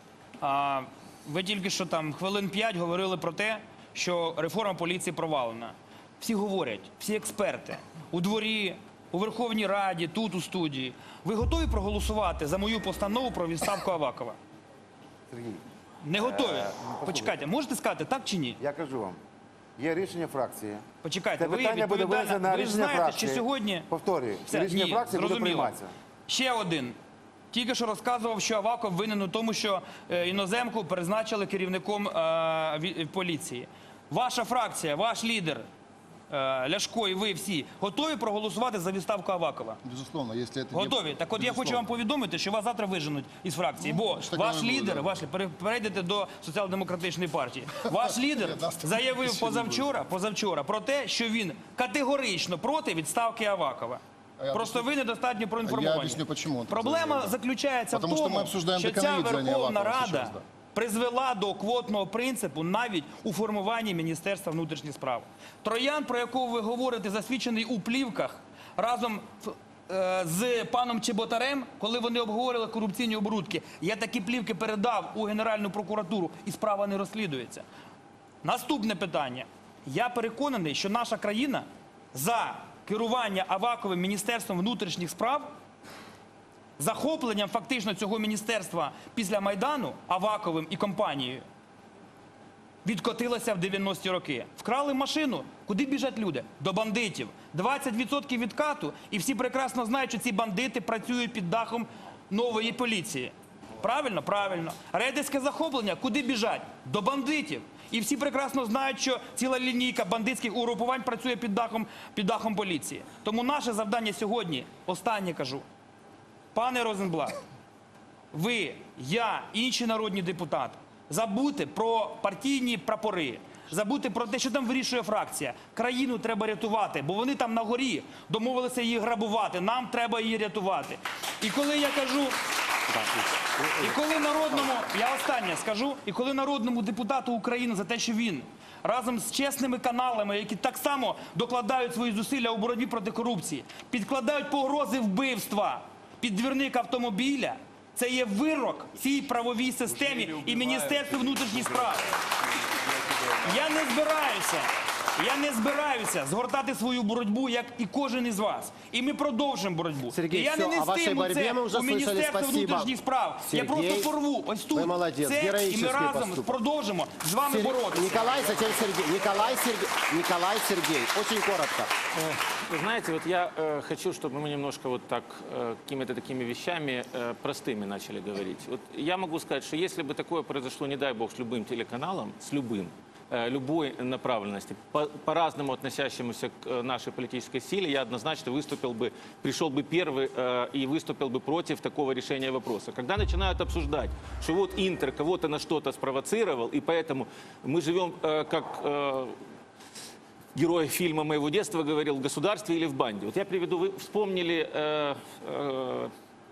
а, ви тільки що там хвилин п'ять говорили про те, що реформа поліції провалена. Всі говорять, всі експерти у дворі, у Верховній Раді, тут у студії. Ви готові проголосувати за мою постанову про відставку Авакова? Сергій, Не готові. Е, ну, Почекайте, можете сказати так чи ні? я кажу вам, є рішення фракції. Почекайте, Це ви питання буде відповідальна- винесено на ви ж рішення знаєте, фракції. що сьогодні... Повторюю, Все, рішення ні, фракції буде зрозуміло. прийматися. Ще один. Тільки що розказував, що Аваков винен у тому, що е, іноземку призначили керівником е, ві- поліції. Ваша фракція, ваш лідер е, Ляшко і ви всі готові проголосувати за відставку Авакова? Безусловно, если это не- Готові. Так от я хочу вам повідомити, що вас завтра виженуть із фракції, бо що ваш таке не буде, лідер, да. ваш пере- перейдете до соціал-демократичної партії. Ваш лідер заявив позавчора, позавчора про те, що він категорично проти відставки Авакова. я Просто ви недостатньо проінформовані. Я объясню, почему он так Проблема заявил. заключається Потому в что тому, мы обсуждаем що ця Деканаидзе, а не Верховна Авакова Рада сейчас, да. призвела до квотного принципу навіть у формуванні Міністерства внутрішніх справ. Троян, про якого ви говорите, засвідчений у плівках разом в- е, з паном Чеботарем, коли вони обговорювали корупційні оборудки. Я такі плівки передав у Генеральну прокуратуру, і справа не розслідується. Наступне питання. Я переконаний, що наша країна за керування Аваковим Міністерством внутрішніх справ, захопленням фактично цього міністерства після Майдану Аваковим і компанією, відкотилася в дев'яності роки. Вкрали машину. Куди біжать люди? До бандитів. двадцять відсотків відкату, і всі прекрасно знають, що ці бандити працюють під дахом нової поліції. Правильно? Правильно. Рейдерське захоплення. Куди біжать? До бандитів. І всі прекрасно знають, що ціла лінійка бандитських угрупувань працює під дахом, під дахом поліції. Тому наше завдання сьогодні, останнє кажу, пане Розенблат, ви, я, інші народні депутати, забудьте про партійні прапори, забудьте про те, що там вирішує фракція. Країну треба рятувати, бо вони там на горі домовилися її грабувати. Нам треба її рятувати. І коли я кажу, І коли народному, я останнє скажу, і коли народному депутату України за те, що він разом з чесними каналами, які так само докладають свої зусилля у боротьбі проти корупції, підкладають погрози вбивства під двірник автомобіля, це є вирок цій правовій системі і Міністерству внутрішніх справ. Я не збираюся, я не збираюся згортати свою боротьбу, як і кожен із вас. І ми продовжимо боротьбу. Сергій, і я все, не о вашій нестиму боротьбі це ми вже у слышали, Міністерстві спасибо. внутрішніх справ. Сергій, я просто порву ось тут ви молодець, це, і ми героїчний разом поступок. продовжимо з вами Сер- боротися. Николай, затем Сергей. Николай, Сергей. Николай, Сергей. Очень коротко. Вы знаете, вот я э, хочу, чтобы мы немножко вот так э, какими-то такими вещами э, простыми начали говорить. Вот я могу сказать, что если бы такое произошло, не дай бог, с любым телеканалом, с любым, э, любой направленности, по- по-разному относящемуся к э, нашей политической силе, я однозначно выступил бы, пришел бы первый э, и выступил бы против такого решения вопроса. Когда начинают обсуждать, что вот Интер кого-то на что-то спровоцировал, и поэтому мы живем э, как... э, герой фильма моего детства говорил, в государстве или в банде. Вот я приведу, вы вспомнили э, э,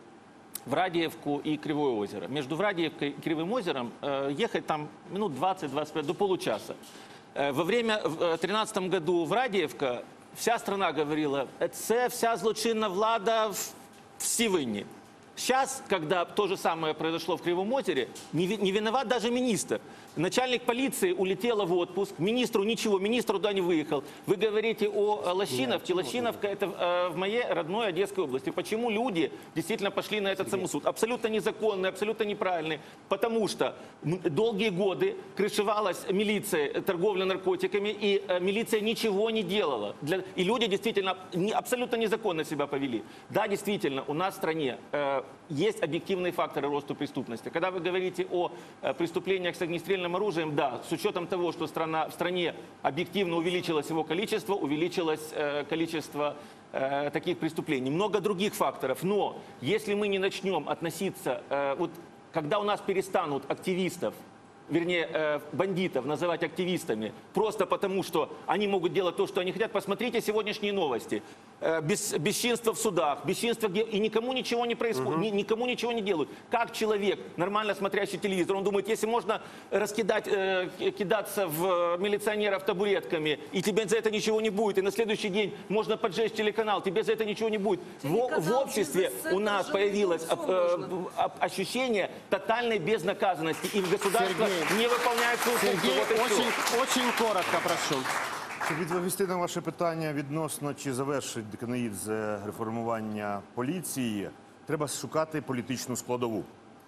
Врадиевку и Кривое озеро. Между Врадиевкой и Кривым озером э, ехать там минут двадцать-двадцать пять, до получаса. Э, во время, в две тысячи тринадцатом году Врадиевка, вся страна говорила, это вся злочинна влада в, в Сивыне. Сейчас, когда то же самое произошло в Кривом озере, не, ви- не виноват даже министр. Начальник полиции улетела в отпуск, министру ничего, министр туда не выехал. Вы говорите о э, Лощиновке. Лощиновка это э, в моей родной Одесской области. Почему люди действительно пошли на этот самосуд? Абсолютно незаконный, абсолютно неправильный. Потому что м, долгие годы крышевалась милиция, э, торговля наркотиками, и э, милиция ничего не делала. Для- и люди действительно не- абсолютно незаконно себя повели. Да, действительно, у нас в стране э, есть объективные факторы роста преступности. Когда вы говорите о э, преступлениях с огнестрельным оружием, да, с учетом того, что страна, в стране объективно увеличилось его количество, увеличилось э, количество э, таких преступлений. Много других факторов. Но если мы не начнем относиться, э, вот когда у нас перестанут активистов, вернее, э, бандитов называть активистами, просто потому, что они могут делать то, что они хотят. Посмотрите сегодняшние новости. Э, бес- бесчинство в судах, бесчинство, где... и никому ничего не происходит, ни- никому ничего не делают. Как человек, нормально смотрящий телевизор, он думает, если можно раскидать, э, ки- кидаться в милиционеров табуретками, и тебе за это ничего не будет, и на следующий день можно поджечь телеканал, тебе за это ничего не будет. В, в обществе у нас появилось об- э, об- ощущение тотальной безнаказанности, и в государстве не выполняет свою функцию. Сергей, Вот и всё. очень, очень коротко прошу. Щоб відповісти на ваше питання відносно, чи завершить Деканоїдзе реформування поліції, треба шукати політичну складову.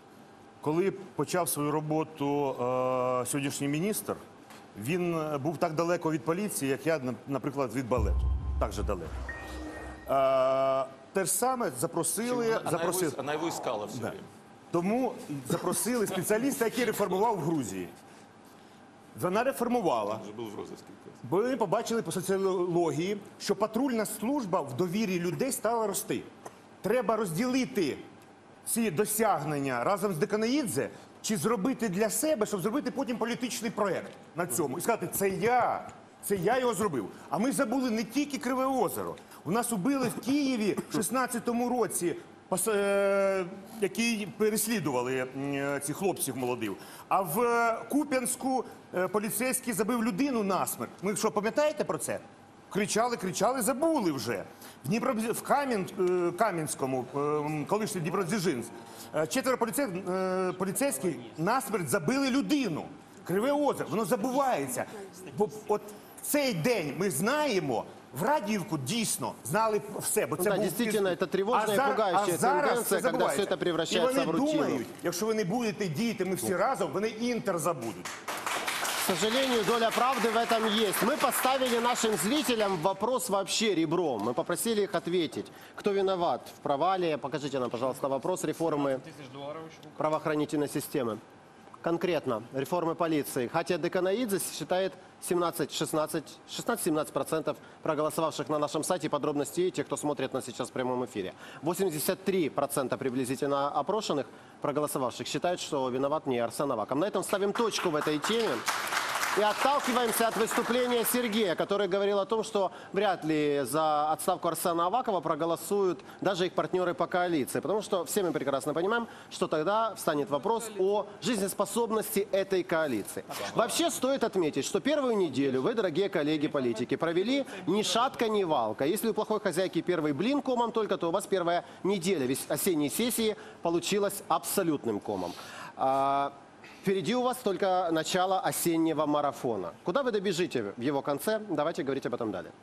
Коли почав свою роботу е, сьогоднішній міністр, він е, був так далеко від поліції, як я, на- наприклад, від балету. Так же далеко. Е, те ж саме запросили... Она, запросили его, она его искала все Да. время. Тому запросили спеціаліста, який реформував в Грузії. Вона реформувала. Он же был в розыске. Бо ми побачили по соціології, що патрульна служба в довірі людей стала рости. Треба розділити ці досягнення разом з Деканоїдзе, чи зробити для себе, щоб зробити потім політичний проєкт на цьому. І сказати, це я, це я його зробив. А ми забули не тільки Криве озеро. У нас убили в Києві в шістнадцятому році, пас- е, які переслідували е, ці хлопців молодих. А в е, Куп'янську е, поліцейський забив людину насмерть. Ми що, пам'ятаєте про це? Кричали, кричали, забули вже. В, Дніпро... в Кам'ян... е, Кам'янському, е, колишній Дніпродзержинськ, е, четверо поліцей... е, поліцейських насмерть забили людину. Криве озеро, воно забувається. Бо от цей день ми знаємо, в Радіївку дійсно знали все, бо це Да, був действительно, піс- это тревожная и а за- пугающая а зараз тенденция, це когда забувається. все это превращается І в вони рутину. думають, якщо ви не будете діяти ми всі разом, вони Інтер забудуть. К сожалению, доля правды в этом есть. Мы поставили нашим зрителям вопрос вообще ребром. Мы попросили их ответить, кто виноват в провале. Покажите нам, пожалуйста, вопрос реформы правоохранительной системы. Конкретно, реформы полиции. Хатия Деканоидзе считает семнадцать-шестнадцать, шестнадцать-семнадцать процентов проголосовавших на нашем сайте. Подробности тех, кто смотрит нас сейчас в прямом эфире. восемьдесят три процента приблизительно опрошенных, проголосовавших, считают, что виноват не Арсен Аваков. На этом ставим точку в этой теме. И отталкиваемся от выступления Сергея, который говорил о том, что вряд ли за отставку Арсена Авакова проголосуют даже их партнеры по коалиции. Потому что все мы прекрасно понимаем, что тогда встанет вопрос о жизнеспособности этой коалиции. Вообще стоит отметить, что первую неделю вы, дорогие коллеги-политики, провели ни шатка, ни валка. Если у плохой хозяйки первый блин комом только, то у вас первая неделя осенней сессии получилась абсолютным комом. А, впереди у вас только начало осеннего марафона. Куда вы добежите в его конце? Давайте говорить об этом далее.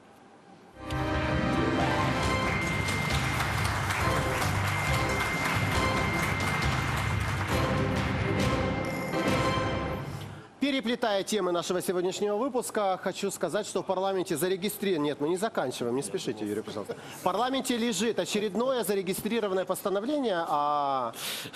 Переплетая темы нашего сегодняшнего выпуска, хочу сказать, что в парламенте зарегистрировано... Нет, мы не заканчиваем, не спешите, Юрий, пожалуйста. В парламенте лежит очередное зарегистрированное постановление о,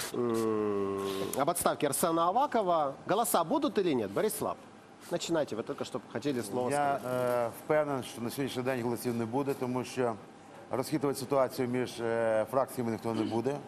об отставке Арсена Авакова. Голоса будут или нет? Борислав, начинайте, ви тільки що хотіли слово сказати. Я е, впевнений, що на сьогоднішній день голосів не буде, тому що розхитувати ситуацію між е, фракціями ніхто не буде.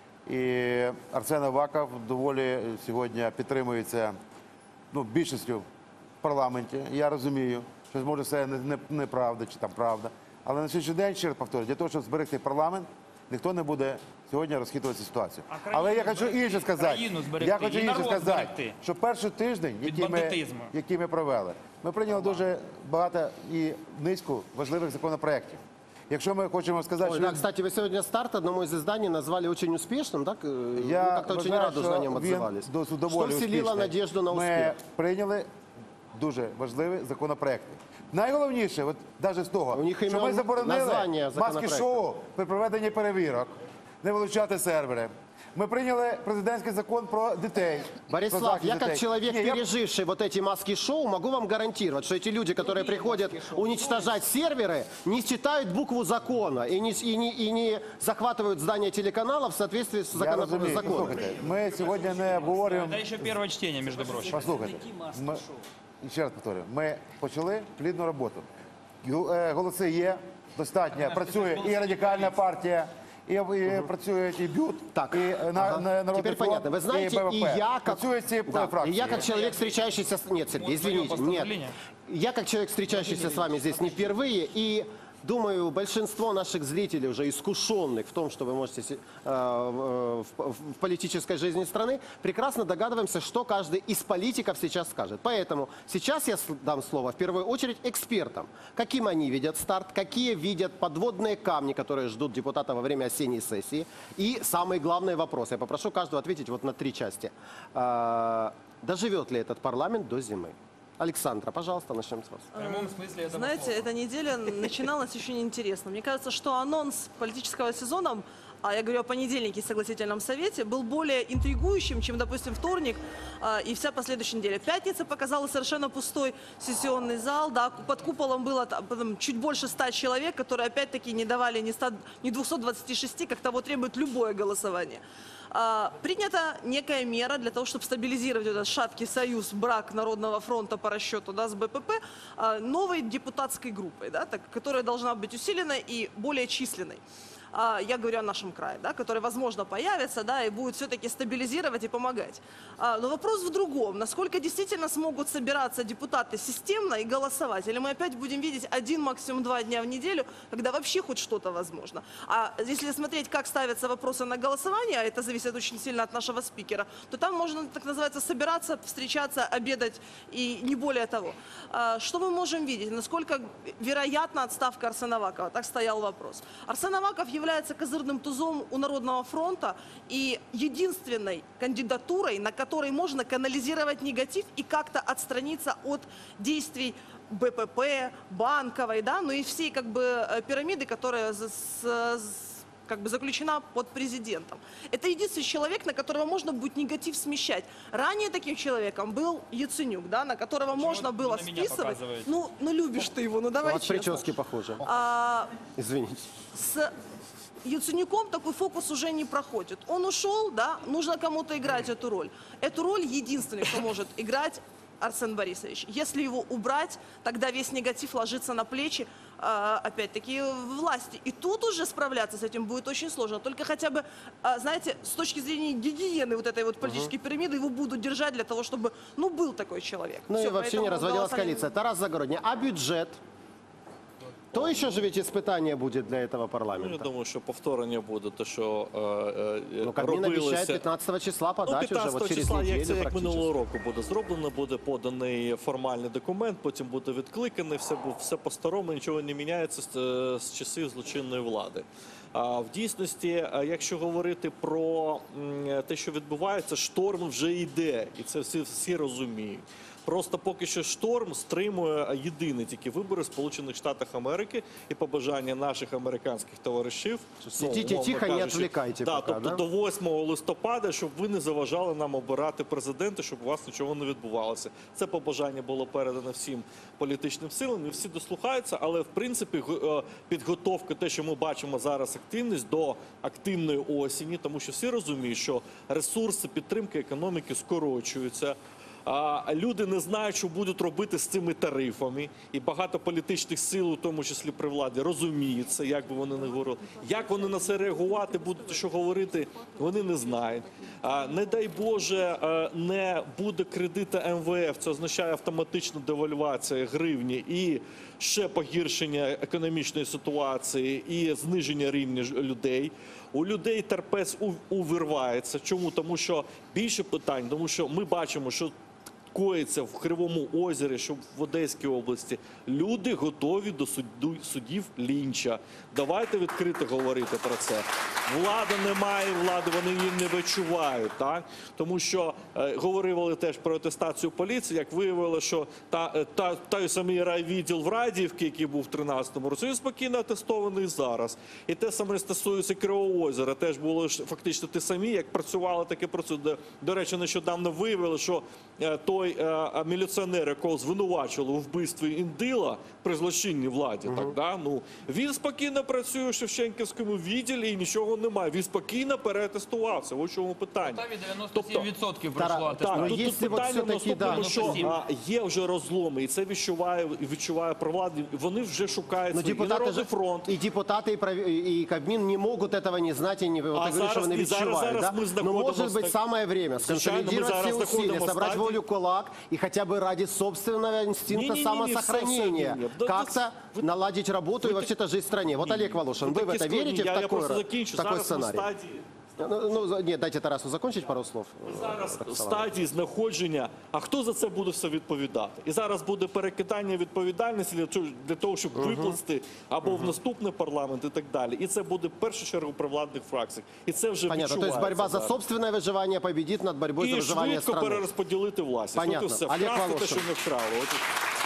І Арсен Аваков доволі сьогодні підтримується ну, більшістю в парламенті. Я розумію, що може це не, не, неправда чи там правда. Але на сьогоднішній день, ще раз повторюю, для того, щоб зберегти парламент, ніхто не буде сьогодні розхитувати ситуацію. Але я хочу інше сказати, я хочу інше сказати, що перший тиждень, який ми, який ми провели, ми прийняли дуже багато і низку важливих законопроєктів. Якщо ми хочемо сказати, Ой, що... да, кстати, вы сегодня старт одному из изданий назвали очень успешным, так? Я Вы как-то очень вважаю, радужно о нем що отзывались. він Что доволі вселило успішний. надежду на успех? Ми прийняли дуже важливі законопроекти. Найголовніше, от навіть з того, них що ми імен, заборонили названня маски-шоу при проведенні перевірок, не вилучати сервери. Мы приняли президентский закон про детей. Борислав, про я как детей. человек, Не, я... переживший вот эти маски-шоу, могу вам гарантировать, что эти люди, которые приходят уничтожать серверы, не читают букву закона и не, и не, и не захватывают здание телеканала в соответствии с Я закон... розумію. законом. Послухайте, ми сьогодні не обговорюємо... Это еще первое чтение, между прочим. Послухайте, ми... ще раз повторюю, ми почали плідну роботу. Гол- е, Голоси є, достатньо. Працює і Радикальна партія, і, і працюють і БЮТ, Так, і на, ага. на, Народний Теперь фронт, понятно. Вы знаете, і БВП. и я как... Працюють ці Да, фракції. и я как человек, встречающийся... с- Нет, Сергей, извините, нет. Я как человек, встречающийся с вами здесь не впервые, и думаю, большинство наших зрителей, уже искушенных в том, что вы можете се- э, в, в- в политической жизни страны, прекрасно догадываемся, что каждый из политиков сейчас скажет. Поэтому сейчас я с- дам слово в первую очередь экспертам. Каким они видят старт, какие видят подводные камни, которые ждут депутата во время осенней сессии. И самый главный вопрос. Я попрошу каждого ответить вот на три части. Э, Доживет ли этот парламент до зимы? Александра, пожалуйста, начнем с вас. В прямом смысле этого Знаете, слова. эта неделя начиналась очень интересно. Мне кажется, что анонс политического сезона, а я говорю о понедельнике в согласительном совете, был более интригующим, чем, допустим, вторник а, и вся последующая неделя. Пятница показала совершенно пустой сессионный зал, да, под куполом было там, потом чуть больше ста человек, которые опять-таки не давали ни, ста, ни двухсот двадцати шести, как того требует любое голосование. А, принята некая мера для того, чтобы стабилизировать этот шаткий союз, брак Народного фронта по расчету, да, с БПП, а, новой депутатской группой, да, так, которая должна быть усиленной и более численной. А, я говорю о нашем крае, да, который, возможно, появится, да, и будет все-таки стабилизировать и помогать. А, но вопрос в другом. Насколько действительно смогут собираться депутаты системно и голосовать? Или мы опять будем видеть один, максимум два дня в неделю, когда вообще хоть что-то возможно? А если смотреть, как ставятся вопросы на голосование, а это зависит очень сильно от нашего спикера, то там можно, так называется, собираться, встречаться, обедать и не более того. А, что мы можем видеть? Насколько вероятна отставка Арсена Авакова? Так стоял вопрос. Арсен Аваков является козырным тузом у Народного фронта и единственной кандидатурой, на которой можно канализировать негатив и как-то отстраниться от действий БПП, Банковой, да, ну и всей как бы э, пирамиды, которая с- с- с- как бы заключена под президентом. Это единственный человек, на которого можно будет негатив смещать. Ранее таким человеком был Яценюк, да, на которого Почему можно вы было на меня списывать. показываете? Ну, ну любишь ты его, ну У давай вас честно. прически похожи. А, Извините. с Яценюком такой фокус уже не проходит. Он ушел, да, нужно кому-то играть эту роль. Эту роль единственный, кто может играть, Арсен Борисович. Если его убрать, тогда весь негатив ложится на плечи а, опять-таки, власти. И тут уже справляться с этим будет очень сложно. Только хотя бы, а, знаете, с точки зрения гигиены вот этой вот политической пирамиды его будут держать для того, чтобы, ну, был такой человек. Ну Всё, и вообще не поэтому разводилась голосование- коалиция. Тарас Загородний, а бюджет? То еще же ведь испытание будет для этого Ну, я парламента. думаю, що повторення буде те, що е, е, Ну, Кабмин обещает робилося. пятнадцатого числа Ну, подать уже, вот п'ятнадцятого через числа, як неделю це як практически. минулого року буде зроблено, буде поданий формальний документ, потім буде відкликаний, все, бу- все по-старому, нічого не міняється з, е, з часів злочинної влади. А в дійсності, е, якщо говорити про м, те, що відбувається, шторм вже йде, і це всі, всі розуміють. Просто поки що шторм стримує єдині тільки вибори в Сполучених Штатах Америки і побажання наших американських товаришів. Сидіть умовно тихо, не кажучи, відвлікайте да, поки, тобто да? до восьмого листопада, щоб ви не заважали нам обирати президента, щоб у вас нічого не відбувалося. Це побажання було передано всім політичним силам, і всі дослухаються, але в принципі г- е, підготовка, те, що ми бачимо зараз, активність до активної осені, тому що всі розуміють, що ресурси підтримки економіки скорочуються. А люди не знають, що будуть робити з цими тарифами, і багато політичних сил, у тому числі при владі, розуміють це, як би вони не говорили. Як вони на це реагувати будуть, що говорити, вони не знають. А, не дай Боже, е, не буде кредита ем ве еф, це означає автоматична девальвація гривні і ще погіршення економічної ситуації і зниження рівня ж- людей. У людей терпець у- увірвається. Чому? Тому що більше питань, тому що ми бачимо, що коїться в Кривому озері, що в Одеській області. Люди готові до суду, судів лінча. Давайте відкрито говорити про це. Влада не має влади, вони її не відчувають. Так? Тому що е, говорили теж про атестацію поліції, як виявилося, що та, е, та, той самий райвідділ в Радіївці, який був в тринадцятому році, він спокійно атестований зараз. І те саме стосується Кривого озера. Теж були ж фактично ті самі, як працювали, так і працюють. До, до речі, нещодавно виявили, що е, той е, міліціонер, якого звинувачували у вбивстві індила при злочинній владі, так, да? Ну, він спокійно працює в Шевченківському відділі і нічого немає. Він спокійно переатестувався. Ось в чому питання. Там і дев'яносто сім відсотків пройшло Так, атестацію. Ну, тут, тут якщо от питання в все-таки, да, наступному, що ну, а, є вже розломи, і це відчуває, відчуває провладні, вони вже шукають Но свої. І депутаты Народний же, фронт. и депутаты, и, прав- и Кабмин не могут этого не знать, и не, вот А я говорю, что зараз- они и зараз- відчувають, зараз да? ми Но знаходимося может быть так- самое время Звичайно, ми сконсолидировать зараз все усилия, знаходимося собрать стадії. волю кулак и хотя бы ради собственного инстинкта Не-не-не, самосохранения все, все, не, не. Да, как-то вы- наладить работу вы и так- вообще-то жить в стране. Вот, Ні, Олег Волошин, ви вы в такі это складні. верите, я, в я такой, просто закінчу. такой Зараз ми в сценарий? стадії. Ну, ну, нет, дайте Тарасу закончить пару слов. Зараз в Роксолана. стадії знаходження, а хто за це буде все відповідати? І зараз буде перекидання відповідальності для того, для того щоб виплатити або в наступний парламент і так далі. І це буде в першу чергу при владних фракціях. І це вже Понятно, то есть відчувається борьба за зараз. собственное выживание победит над борьбой за І выживание швидко страны. перерозподілити власність. Понятно. От і все. Олег Вкрасти те, Волошин. що не вкрали. От і-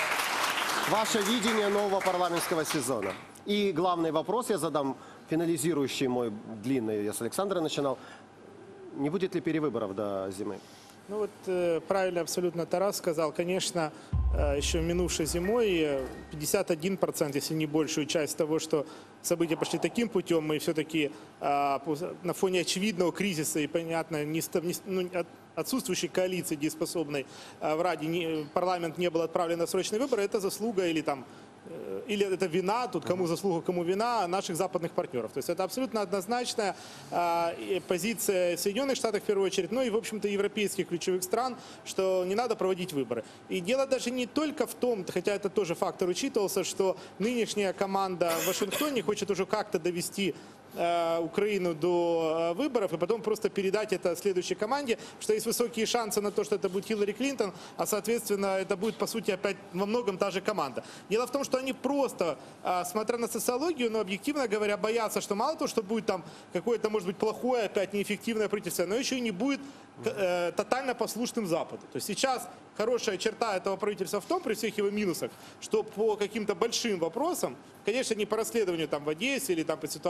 Ваше видение нового парламентского сезона. И главный вопрос я задам, финализирующий мой длинный, я с Александра начинал. Не будет ли перевыборов до зимы? Ну вот э, правильно абсолютно Тарас сказал. Конечно, э, еще минувшей зимой э, пятьдесят один процент, если не большую часть того, что события пошли таким путем, мы все-таки э, пос- на фоне очевидного кризиса и, понятно, не, ста- не с- ну, от- отсутствующей коалиции дееспособной э, в Раде не- парламент не был отправлен на срочные выборы, это заслуга или там э, или это вина, тут кому заслуга, кому вина, наших западных партнеров. То есть это абсолютно однозначная э, и позиция Соединенных Штатов в первую очередь, ну и, в общем-то, европейских ключевых стран, что не надо проводить выборы. И дело даже не только в том, хотя это тоже фактор учитывался, что нынешняя команда в Вашингтоне хочет уже как-то довести э, Украину до э, выборов и потом просто передать это следующей команде, что есть высокие шансы на то, что это будет Хиллари Клинтон, а соответственно это будет по сути опять во многом та же команда. Дело в том, что они просто, э, смотря на социологию, но объективно говоря, боятся, что мало того, что будет там какое-то, может быть, плохое, опять неэффективное правительство, но еще и не будет э, тотально послушным Западу. То есть сейчас хорошая черта этого правительства в том, при всех его минусах, что по каким-то большим вопросам, конечно, не по расследованию там в Одессе или там по ситуации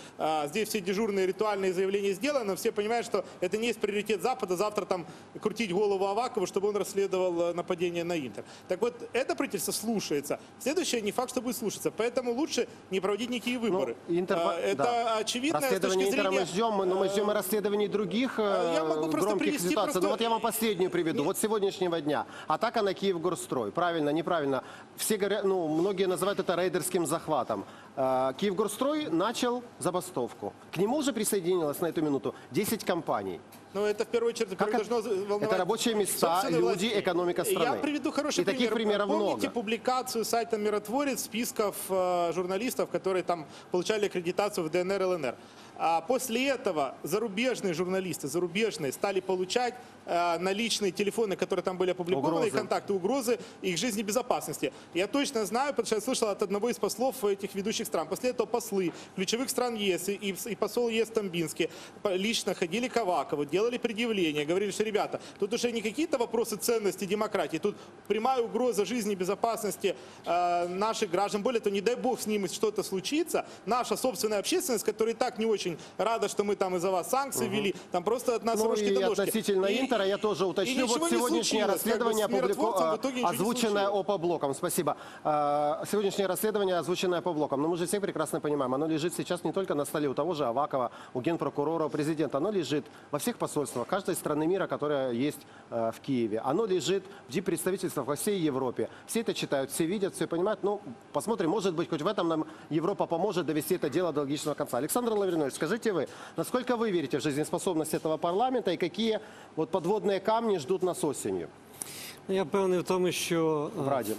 а, здесь все дежурные ритуальные заявления сделаны, все понимают, что это не есть приоритет Запада, завтра там крутить голову Авакову, чтобы он расследовал э, нападение на Интер. Так вот, это правительство слушается. Следующее не факт, что будет слушаться. Поэтому лучше не проводить никакие выборы. Ну, Интер... А, это да. очевидно с точки Расследование Интера зрения... мы ждем, но мы ждем и расследований других э, Я могу просто громких привести ситуаций. просто- Но вот я вам последнюю приведу. Вот с сегодняшнего дня. Атака на Киевгорстрой. Правильно, неправильно. Все говорят, ну, многие называют это рейдерским захватом. Э, Киевгорстрой начал забастовку. К нему уже присоединилось на эту минуту десять компаний. Но это в первую очередь Как должно это? волновать Это рабочие места, собственные люди, власти. экономика страны. Я приведу хороший И таких пример. примеров Помните много. публикацию сайта «Миротворец» списков э, журналистов, которые там получали аккредитацию в ДНР, ЛНР? А после этого зарубежные журналисты, зарубежные, стали получать э, наличные телефоны, которые там были опубликованы, Угрозы. и контакты, угрозы их жизни безопасности. Я точно знаю, потому что я слышал от одного из послов этих ведущих стран. После этого послы ключевых стран ЕС и, и посол ЕС Тамбинский лично ходили к Авакову, делали предъявления, говорили, что, ребята, тут уже не какие-то вопросы ценности демократии, тут прямая угроза жизни и безопасности э, наших граждан. Более того, не дай бог с ними что-то случится, наша собственная общественность, которая и так не очень рада, что мы там из-за вас санкции Угу. ввели, там просто от нас Ну рожки и до ножки. относительно И- Интера я тоже и уточню. ничего Вот не сегодняшнее случилось. расследование, Как бы с миротворцем опублику- в итоге ничего не озвученное случилось. ОП-блоком. Спасибо. А, Сегодняшнее расследование, озвученное ОП-блоком. Но мы же все прекрасно понимаем, оно лежит сейчас не только на столе у того же Авакова, у генпрокурора, у президента. Оно лежит во всех посольствах каждой страны мира, которая есть э, в Киеве. Оно лежит в диппредставительствах во всей Европе. Все это читают, все видят, все понимают. Ну, посмотрим, может быть, хоть в этом нам Европа поможет довести это дело до логичного конца. Александр Лавринович, скажите вы, насколько вы верите в жизнеспособность этого парламента и какие вот подводные камни ждут нас осенью Я впевнений в тому, що в Раді?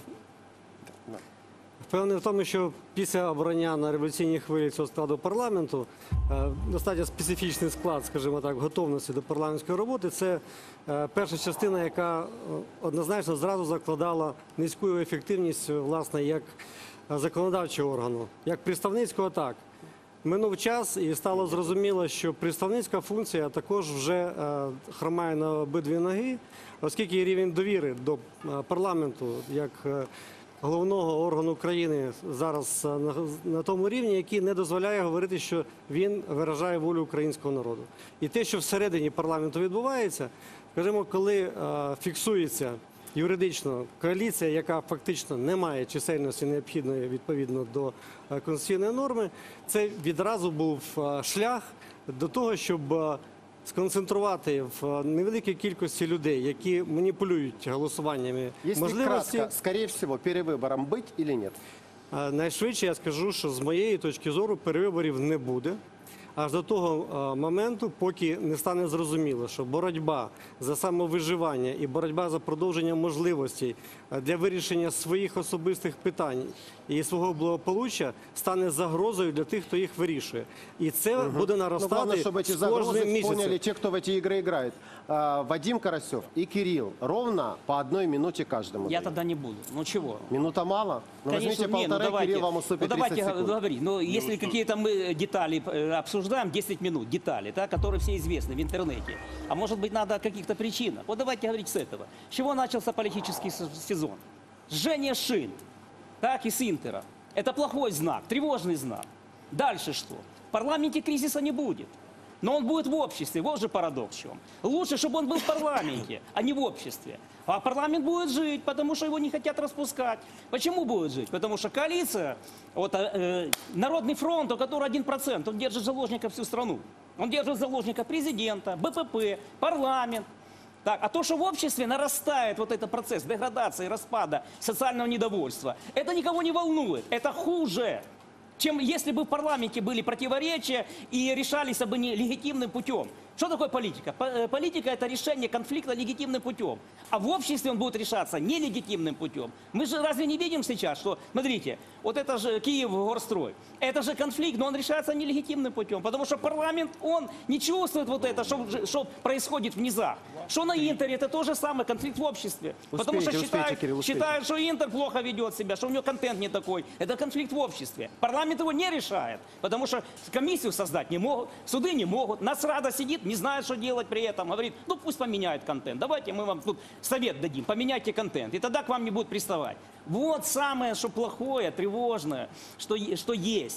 Впевнений в тому, що після обрання на революційній хвилі цього складу парламенту е, достатньо специфічний склад, скажімо так, готовності до парламентської роботи. Це е, перша частина, яка е, однозначно зразу закладала низьку ефективність, власне, як законодавчого органу, як представницького, так. Минув час і стало зрозуміло, що представницька функція також вже е, хромає на обидві ноги, оскільки рівень довіри до е, парламенту як е, головного органу країни зараз е, на, на тому рівні, який не дозволяє говорити, що він виражає волю українського народу. І те, що всередині парламенту відбувається, скажімо, коли е, фіксується юридично коаліція, яка фактично не має чисельності необхідної відповідно до е, конституційної норми, це відразу був е, шлях до того, щоб е, сконцентрувати в е, невеликій кількості людей, які маніпулюють голосуваннями Если можливості. кратко, скорее всего, перевыбором быть или нет? Е, Найшвидше я скажу, що з моєї точки зору перевиборів не буде. Аж до того е, моменту, поки не стане зрозуміло, що боротьба за самовиживання і боротьба за продовження можливостей е, для вирішення своїх особистих питань і свого благополуччя стане загрозою для тих, хто їх вирішує. І це Мгм. буде Ну, главное, наростати чтобы эти з кожним загрозы поняли місяцем. те, кто в эти игры играет. А, Вадим Карасев и Кирилл ровно по одной минуте каждому. Я дают. тогда не буду. Ну чего? Минута мало? Ну, возьмите не, ну полторы, давайте, Кирилл вам уступит ну, давайте тридцать секунд. говорить. Но если какие-то мы детали э, обсуждаем, десять минут, детали, да, которые все известны в интернете. А может быть, надо о каких-то причинах. Вот давайте говорить с этого. С чего начался политический с- сезон? Жжение шин, так, из Интера. Это плохой знак, тревожный знак. Дальше что? В парламенте кризиса не будет. Но он будет в обществе. Вот же парадокс в чем. Лучше, чтобы он был в парламенте, а не в обществе. А парламент будет жить, потому что его не хотят распускать. Почему будет жить? Потому что коалиция, вот, э, Народный фронт, у которого один процент, он держит заложника всю страну. Он держит заложника президента, БПП, парламент. Так, а то, что в обществе нарастает вот этот процесс деградации, распада, социального недовольства, это никого не волнует. Это хуже, чем если бы в парламенте были противоречия и решались бы не легитимным путем. Что такое политика? По- э, Политика – это решение конфликта легитимным путем. А в обществе он будет решаться нелегитимным путем. Мы же разве не видим сейчас, что, смотрите, вот это же Киев-Горстрой, это же конфликт, но он решается нелегитимным путем, потому что парламент, он не чувствует вот это, что, что происходит в низах. Что на Интере, это то же самое, конфликт в обществе. потому что Успейте, считают, успейте, Кирилл, успейте. считают, что Интер плохо ведет себя, что у него контент не такой. Это конфликт в обществе. Парламент его не решает, потому что комиссию создать не могут, суды не могут. Нацрада сидит, не знает, что делать при этом. Говорит, ну пусть поменяет контент. Давайте мы вам тут совет дадим, поменяйте контент. И тогда к вам не будут приставать. Вот самое, что плохое, тревожное, что, е- что есть.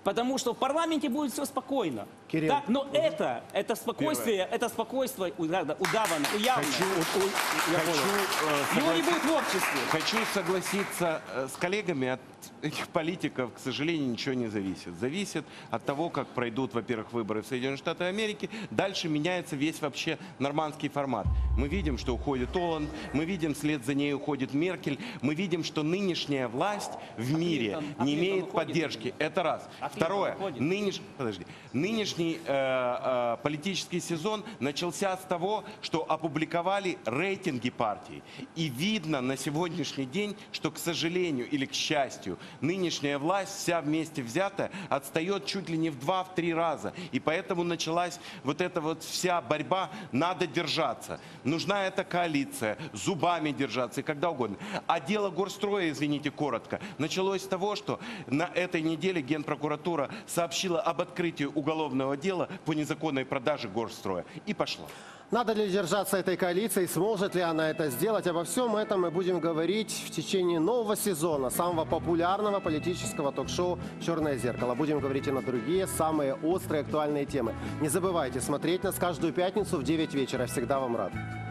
Потому что в парламенте будет все спокойно. Кирилл. Так, но это, это спокойствие, это спокойствие удавано, уявно. Хочу, хочу, э, Его не согласи- будет в обществе. Хочу согласиться э, с коллегами, от этих политиков, к сожалению, ничего не зависит. Зависит от того, как пройдут, во-первых, выборы в Соединенных Штатах Америки. Дальше меняется весь вообще нормандский формат. Мы видим, что уходит Олланд, мы видим, вслед за ней уходит Меркель, мы видим, что нынешняя власть в мире Клинтон- а не Клинтон имеет уходит? поддержки. Это раз. А Клинтон Второе. уходит? Нынеш... Подожди. Нынешний э, э, политический сезон начался с того, что опубликовали рейтинги партий. И видно на сегодняшний день, что, к сожалению или к счастью, нынешняя власть, вся вместе взятая, отстает чуть ли не в два-три раза. И поэтому началась вот эта вот вся борьба. Надо держаться. Нужна эта коалиция, зубами держаться и когда угодно. А дело горстроя, извините, коротко, началось с того, что на этой неделе Генпрокуратура сообщила об открытии уголовного дела по незаконной продаже горстроя. И пошло. Надо ли держаться этой коалиции, сможет ли она это сделать? Обо всем этом мы будем говорить в течение нового сезона самого популярного политического ток-шоу «Черное зеркало». Будем говорить и на другие, самые острые, актуальные темы. Не забывайте смотреть нас каждую пятницу в девять вечера. Всегда вам рад.